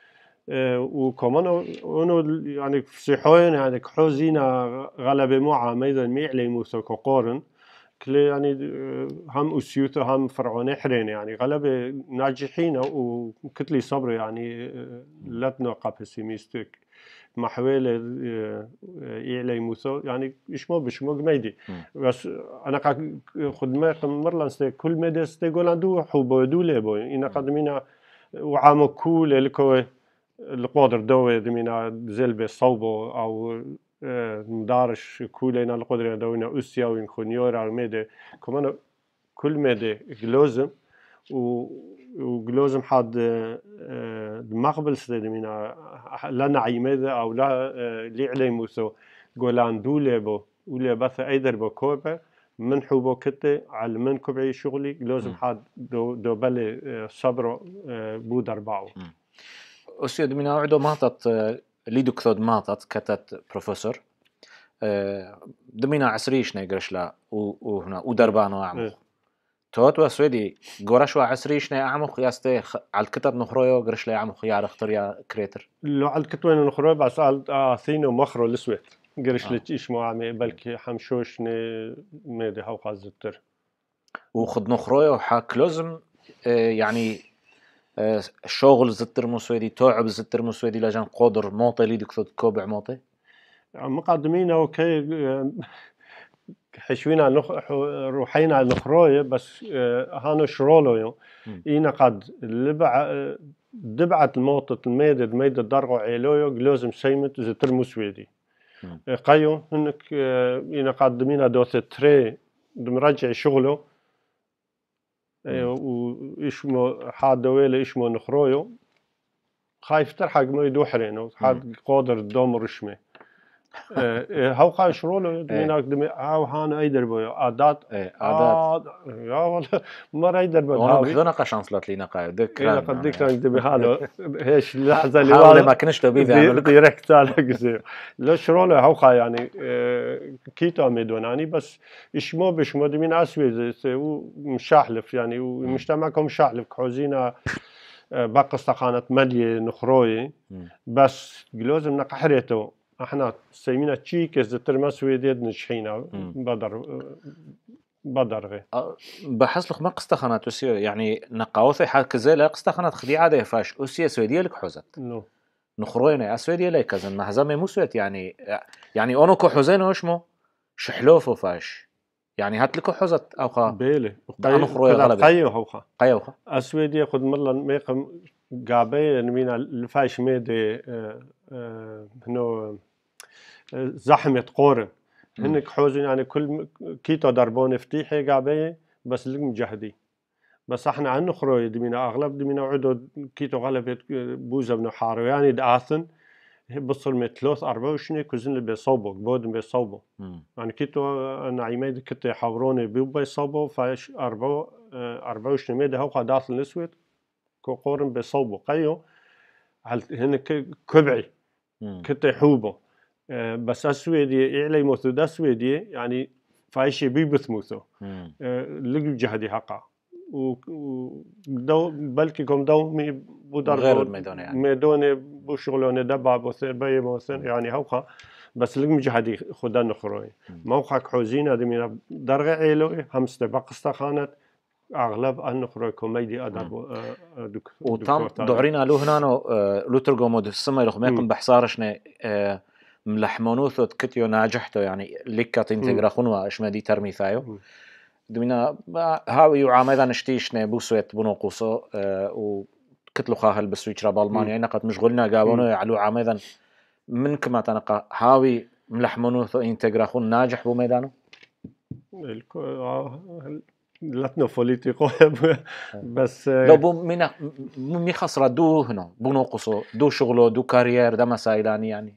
وكمان أنو يعني صحوين يعني كحوزينا غلبة معا ميدا ميعلي موسى كقارن كلي يعني هم أسيوته هم فرعوني حرين يعني غلبة ناجحين وكتلي صبر يعني لا تنوقع بسيميستك محوالة إعلي موسى يعني إشمو بشمو ميدي بس أنا قا خدمة مرلان كل مدى استيقول عنده حبو دولة بو إنا قدمينا وعامو كول الكوي القدر دوي دمينا زلبة صوبو أو مدارش كولينا القدر دوينا أسيا وينخونيورا الميدة كمان كل مدى جلوزم وجلوزم حد مقبل سدمينا لا نعي ماذا أو لا لي علي موسو قولان دولبو ولا بث أيدر بكوبة من حبو كتة على من كبعي شغلي جلوزم حد دو بالي صبر بود أربعة أسيد من عدو ماتت ليدو كثود ماتت كتت بروفيسور دمينا عسريش نيقرش لا وهنا ودربانو أعمق توت وسويدي قرش وعسريش ني أعمق ياستي على الكتر نخرويو قرش لا أعمق يا اختر يا كريتر لو على الكتوين نخروي بس على ثينو مخرو الأسود قرش لتيش مو عمي بلكي حمشوش ني ميدي هاو قازتر وخد نخرويو حاك لازم يعني شغل زتر مسويدي توعب زتر مسويدي لجان قدر موطي ليدو كثود كوبع موطي مقدمين اوكي حشوينا روحينا نخروي بس هانو شرولو إينا قد دبعت الموطة الميدة درغو عيلويو لازم سيمت زتر مسويدي قيو هنك إينا قدمينا دوثة تري دمرجع شغله وإشمو حاد دويلة إشمو نخرويو خايف ترحق ما يدوحرين حاد قادر دوم رشمي هاو قاش رولو دميناك دمي هاو هانا ايدر بو عادات عادات يا والله ما ايدر بو هاو بخذونا قشانصلت لينا قايد ذكرى قد ذكرى دمي هالو هيش اللحظه اللي حاول ما كنش تبي ديريكت على قزي لو شرولو هاو قا يعني كيتو ميدوناني بس اشمو بشمو دمين اسوي مشاحلف يعني ومجتمعكم مشاحلف كحوزينا باقي استقانت ملي نخروي بس لازم نقحريته احنا سيمينا تشيك زتر ما سويديد نشحينا بدر غي بحس لك ما قستخانات وسيا يعني نقاوثي حال كزي لا قستخانات خدي عادة فاش وسيا سويدية لك حوزت نخروينا اسويدية لك كزن ما هزامي مو سويت يعني اونو كو حوزين وشمو شحلوفو فاش يعني هات لكو حوزت اوخا بيلي نخروي غلبة قيو هوخا قيوخا اسويدية خد ملا ميقم قابي نمينا الفاش ميدي هنو زحمة قورن هنك حوزن يعني كل كيتو دربون فتيحي قابية بس لك مجهدي بس احنا عن نخروي دمينا اغلب دمينا عدو كيتو غلبة بوزة بنو حارو يعني دعاثن بصل متلوث 24 كوزن اللي بيصوبو بودن بيصوبو يعني كيتو انا عيميد كتو يحاوروني بيصوبو فاش 24 ميدا هوقا داثل نسويت كو قورن بيصوبو قيو هنك كبعي كتو يحوبو بس السويدية إعلى موثو دا سويدية يعني فايشي بيبث موثو لقي جهدي حقا ودو بلكي كم دو مي بودر غير الميدوني يعني ميدوني بوشغلوني دبع بوثن بي بوثن يعني هوقا بس لقي جهدي خدا نخروي موقعك حوزين هذا من درغ عيلوي همسته بقستا خانت اغلب النخروي كوميدي ادب وتم دعرينا له هنا لو ترجمود السما يلخ ميقم بحصارشنا ملحمونوثو كتيو ناجحتو يعني لكت انتجراخونوا اشمدي ترمي ثايو دمينا هاوي وعامدا نشتيشنا بوسويت بنوقوسو وكتلو خاهل بسويتشرا بالمانيا نقد مشغولنا قابونو يعلو عامدا من كما تنقى هاوي ملحمونو إنتجراخون ناجح بو ميدانو لاتنا فوليتيقو بس لو بو مي خسرة دو هنا بو نوقصو دو شغلو دو كارير دا مسائلاني يعني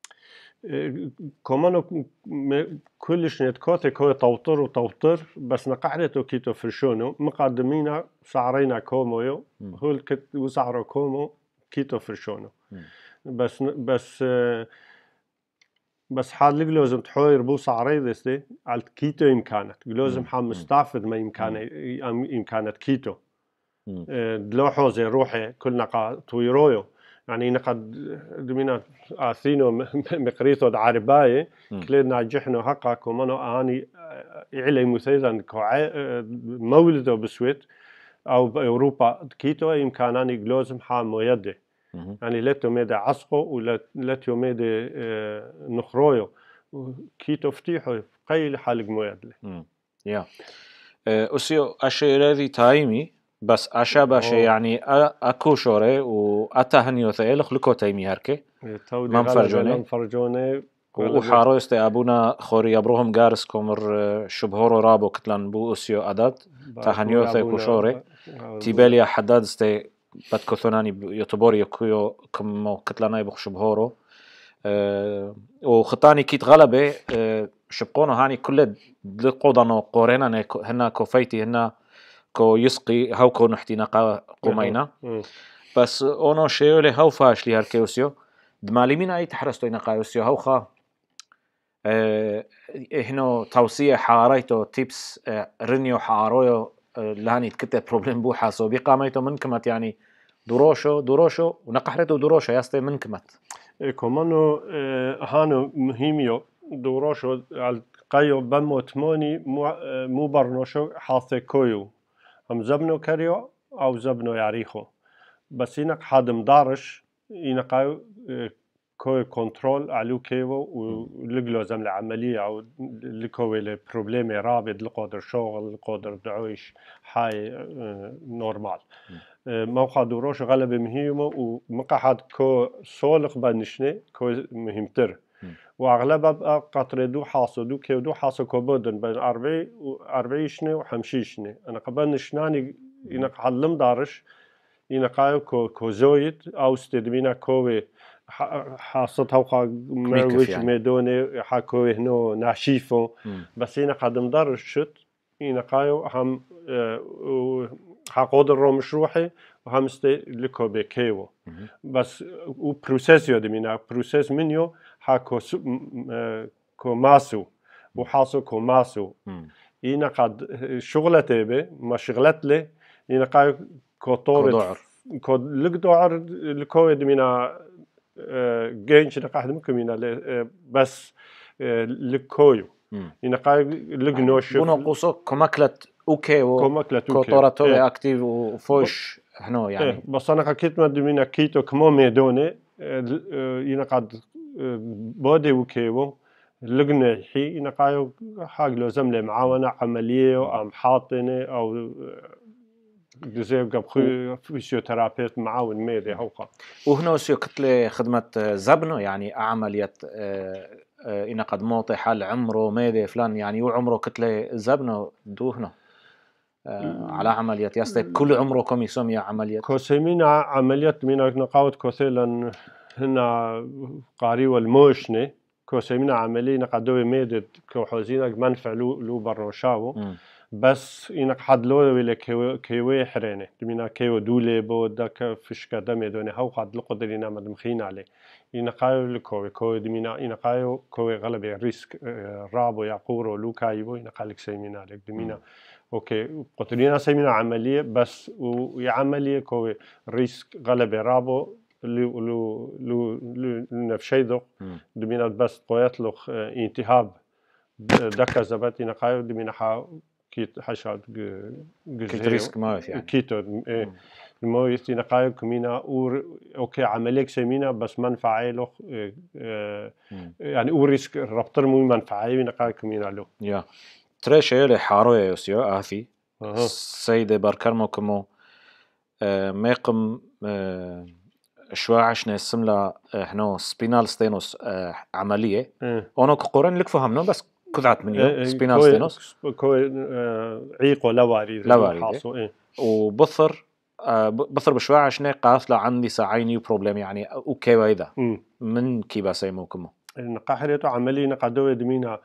كمان كلش نتكوتي كوي توتر بس نقعدتو كيتو فرشونو مقدمينا سعرينا كومويو هو الكت وسعره كومو كيتو فرشونو بس حال لازم تحوير بو سعري دستي على كيتو إمكانت لازم حام مستعفد ما إمكانت كيتو دلو حوزي روحي كل نقا تويرويو يعني نقد دمينا آثينو مقريتو دعارباي كليد ناجحنو حقا كومانو آني إعلي مثيدا مولدو بسويت أو بأوروبا كيتو إمكاناني لازم حام ويدي يعني لاتو ميدا عسقو ولاتو ميدا نخرويو كيتو فتيحو قيل حالق مويدلي يا أسيو أشي الذي تايمي بس أشابه يعني أكو شوري وأتهنيو ثقيل خلقو تايمي هركي منفرجوني وحارو يستي أبونا خوري يبروهم غارس كومر شبهورو رابو كتلان بو أسيو أداد تهنيو ثقيل شوري تيباليا حداد استي بدكو ثناني يوتيوبوري كيو كمو كتلاناي بخ شبهورو وخطاني كيت غلبة شبقونو هاني كل دقودانو قورينا هنا كوفيتي هنا كو يسقي هاو كو نحتي نقا قومينا بس اونو شيولي هاو فاش لي هركيوسيو دمالي مين اي تحرستو نقايوسيو هاو خا هنا توصية حاريتو تيبس رنيو حارويو لهاني تكتب بروبلم بو حاسو بقاميتو منكمت يعني دروشو ونقحرتو دروشو ياستي منكمت كمانو هانو مهميو دروشو على قايو بمو تموني مو برنوشو حاثي كويو هم زبنو كريو او زبنو يعريخو بس ينق حادم دارش ينقايو كوي كنترول علو كيو ولقلو زمل عملية او لكوي لبروبليمي رابط لقدر شغل لقدر دعويش حاي نورمال موقع دروش غلب مهمه ومقعد كو سولق بنشني كو مهمتر واغلبها قطر دو حاصو دو كيو دو حاصو كوبودن بين 40 شني و50 شني انا قبل نشناني ينق علم دارش ينقايو كو زويت او استدمينا كوي حاصتها وقا مروج يعني. ميدوني حكوي هنو ناشيفو بس ينق قدم دارش شت ينقايو هم حقود الرومش روحي وهم استي لكو بكيو بس وبروسيسيو دمينا بروسيس منيو حكو كو ماسو وحاسو كو ماسو ينا قد شغلته به ما شغلت له ينا قاي كوطور كو لقدوعر لكو دمينا جينش نقاحد ممكن بس لكويو ينا قاي لقنوش بونو قوسو كمكلت اوكي كوطوراتو اكتيف وفوش هنو يعني بس انا حكيت ما دمينا كيتو كمو ميدوني ينقد بودي وكيو لقنا حي ينقايو حاج لو زمله معاونه عمليه او حاطنه او جزء قبل فيزيوثيرابيست معاون ميدي هوقا وهنا سيو كتله خدمه زبنه يعني عمليه ينقد موطي حال عمره ميدي فلان يعني وعمره كتله زبنه دو هنا على عملية يستي كل عمره كم يسمي عملية كوسيمينا عملية من نقاوة كوسيلا هنا قاري والموشني كوسيمينا عملية نقدوه ميدد كوحوزينا منفع لو برنشاو بس إنك حد لو ولا كيوي حرينه دمينا كيو دولي بو داك فشكا دمي دوني هاو حد لقدر ينام دمخين عليه ينقايو لكوي دمينا ينقايو كوي غلبي ريسك رابو يعقورو لو كايبو ينقالك سيمينا عليك دمينا اوكي قطرينا سيمينا عمليه بس وعمليه كوي ريسك غلبه رابو لو نفشيدو دمينا بس قويت له انتهاب دكا زباتي نقايو دمينا كيت حشاد كيت ريسك ما يعني كيتو المويتي نقايو كمينا اوكي عمليه سيمينا بس منفعه له يعني ريسك ربطر مو منفعه نقايو كمينا له يا تريشة يلي حاروية يوسيو آثي سيدة باركرمو كمو ميقم شوي عشنا السملة هنا سبينال ستينوس عملية إيه. أنا كقرن لك فهمنا بس كذعت منيو سبينال ستينوس كوي عيقو لواريد لواريد إيه. وبثر بثر بشوي عشنا قاثلة عندي ساعيني بروبلم يعني أوكي وإذا من كيبا سيموكمو نقاحريتو عملي نقدوه دمينا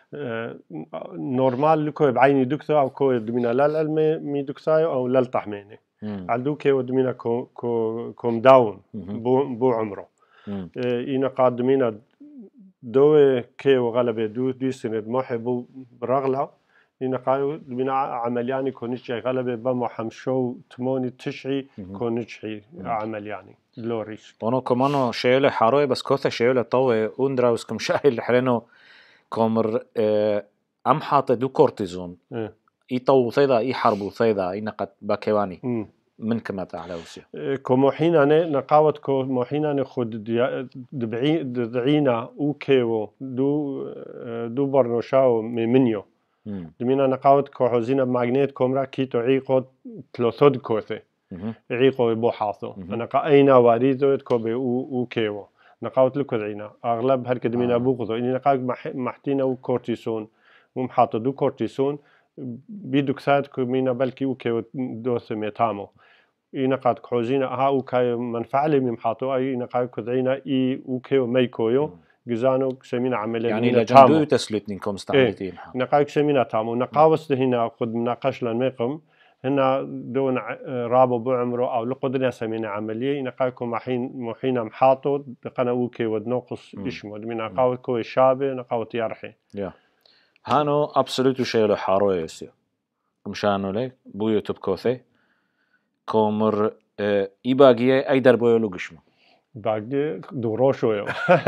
نورمال لكو بعيني دكتور أو كو دمينا للعلمي مي دكتايو أو للتحميني عالدوكي ودمينا كوم داون بو عمره إينا قاد دمينا دوه كي وغلبه دو سند محبو برغلا إينا قايو دمينا عملياني كونيشي غلبه بمو حمشو تموني تشعي كونيشي عملياني لوريش أنا كمان شيله حروي بس كوثة شيله طوي أندراوس كم شايل حرينو كومر أم حاطة دو كورتيزون يطو ثيدا يحربو ثيدا ينقط باكيواني من كما على وسيا كموحينا نقاوة كموحينا خد دبعينا وكيو دو برنوشاو منيو دمينا نقاوة كوحوزينا بماغنيت كومرا كيتو عيقو تلوثود كوثي عيقو يبو حاثو نقا اينا واريزو كوبي وكيو نقاوة لكو دعينا اغلب هركدمينا بوغضو اني نقاوة محتينا وكورتيسون ومحاطو دو كورتيسون بيدوك ساعد كمينا بلكي وكيو دوث ميتامو إينا قاد كحوزينا ها وكاي منفعلي ممحاطو أي نقاي كدعينا إي وكيو ميكويو جزانو سمينا عملية يعني لجندو تسلتنكم استعملتين نقاي سمينا تامو نقاوس هنا قد مناقش لنميقم هنا دون رابو بعمره أو لقدنا سمينا عملية نقايكم محينا محاطو دقنا وكيو ودنوقص إشمو من نقاوة كوي شابه نقاوة يارحي هانو أبسولوتو شيلو حارو يسيو مشانو لي بو يوتيوب كوثي كومر إيباقية أي دربويو لقشمو باقي دوروشويو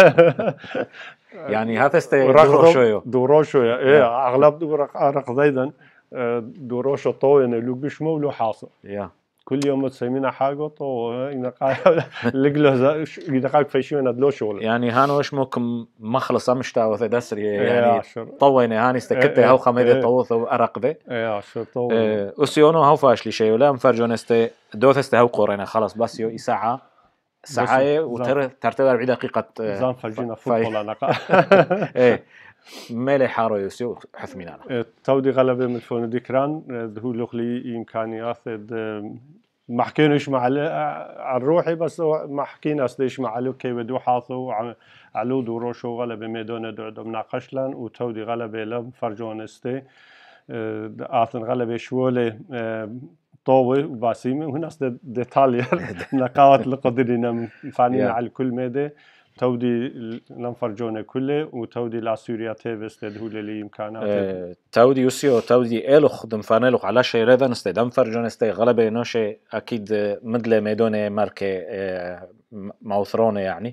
يعني هذا دوروشويو دوروشويو إيه أغلب رق زيدا دوروشو طوين لقشمو ولو حاصل كل يوم تسمينا حاجة طو لقله يدقاق فيشيو ندلو شغل يعني هانو اشموكم مخلص مشتاو ذا دسري يعني طوينا هاني استكتة هاو خميدة طوث وأرق ذا عشر طو أسيونو هاو فاشلي شيء ولا مفرجون است دوث است هاو قورينا خلاص بس يو ساعة وترتبع 4 دقيقة زان فرجينا فوتبول أنا إيه مالي حارو يسيو حثمين أنا تودي غلبة من فون ديكران هو لخلي إمكانيات محكينوش مع الروحي بس محكينا أصليش مع له كي بدو حاثو علو دوروشو غلبة ميدونا دو مناقشلن وتودي غلبة لم فرجون استي آثن غلبة شوالي طوي وباسيمي وهنا ديتاليا نقاوة لقدرنا فانينا على كل ميدة تودي لنفرجونا كله وتودي لاسوريا تيفس تدهول لي إمكانات تودي يوسيو تودي إلو خدم فانيلو على شيء رذا نستدم فرجون استي غلبة نوشي أكيد مدلة ميدونة ماركة موثرونة يعني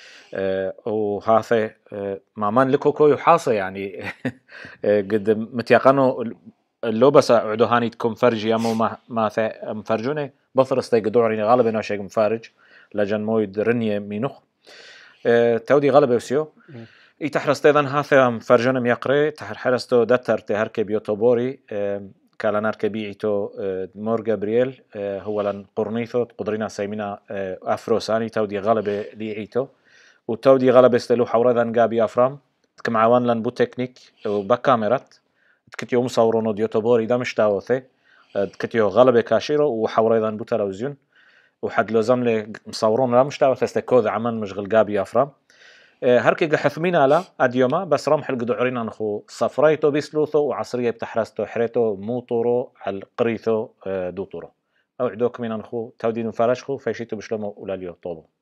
وهذا معمان لكوكو يحاصة يعني قد متيقنوا اللو بس عدو هاني تكون فرجي أمو ما مفرجونة بثر استي قدوريني غالبا نوشي مفارج لجن مويد رنية مينوخ تودي غلبة وسيو يتحرست أيضا هذا مفرجون ميقري تحرستو دتر تهركب يوتوبوري كالانار كبيعتو مور جابرييل هو لن قرنيثو قدرنا سيمنا أفروساني تودي غلبة ليعيتو وتودي غلبة استلو حورذا قابي أفرام كمعوان لن بو تكنيك وبكاميرات تكتيو مصورونو ديوتوبوري دا مشتاوثي تكتيو غلبة كاشيرو وحورذا بو تلفزيون وحد لازم لي مصورون لا مشتاوث استكوذ عمن مشغل قابي أفرام هركي قحثمين على أديوما بس رمح القدعورين نخو صفريتو بيسلوثو وعصرية بتحرستو حريتو موطورو على قريثو دوطورو أو عدوك من نخو تودين فرشخو فيشيتو بشلمو أولاليو طولو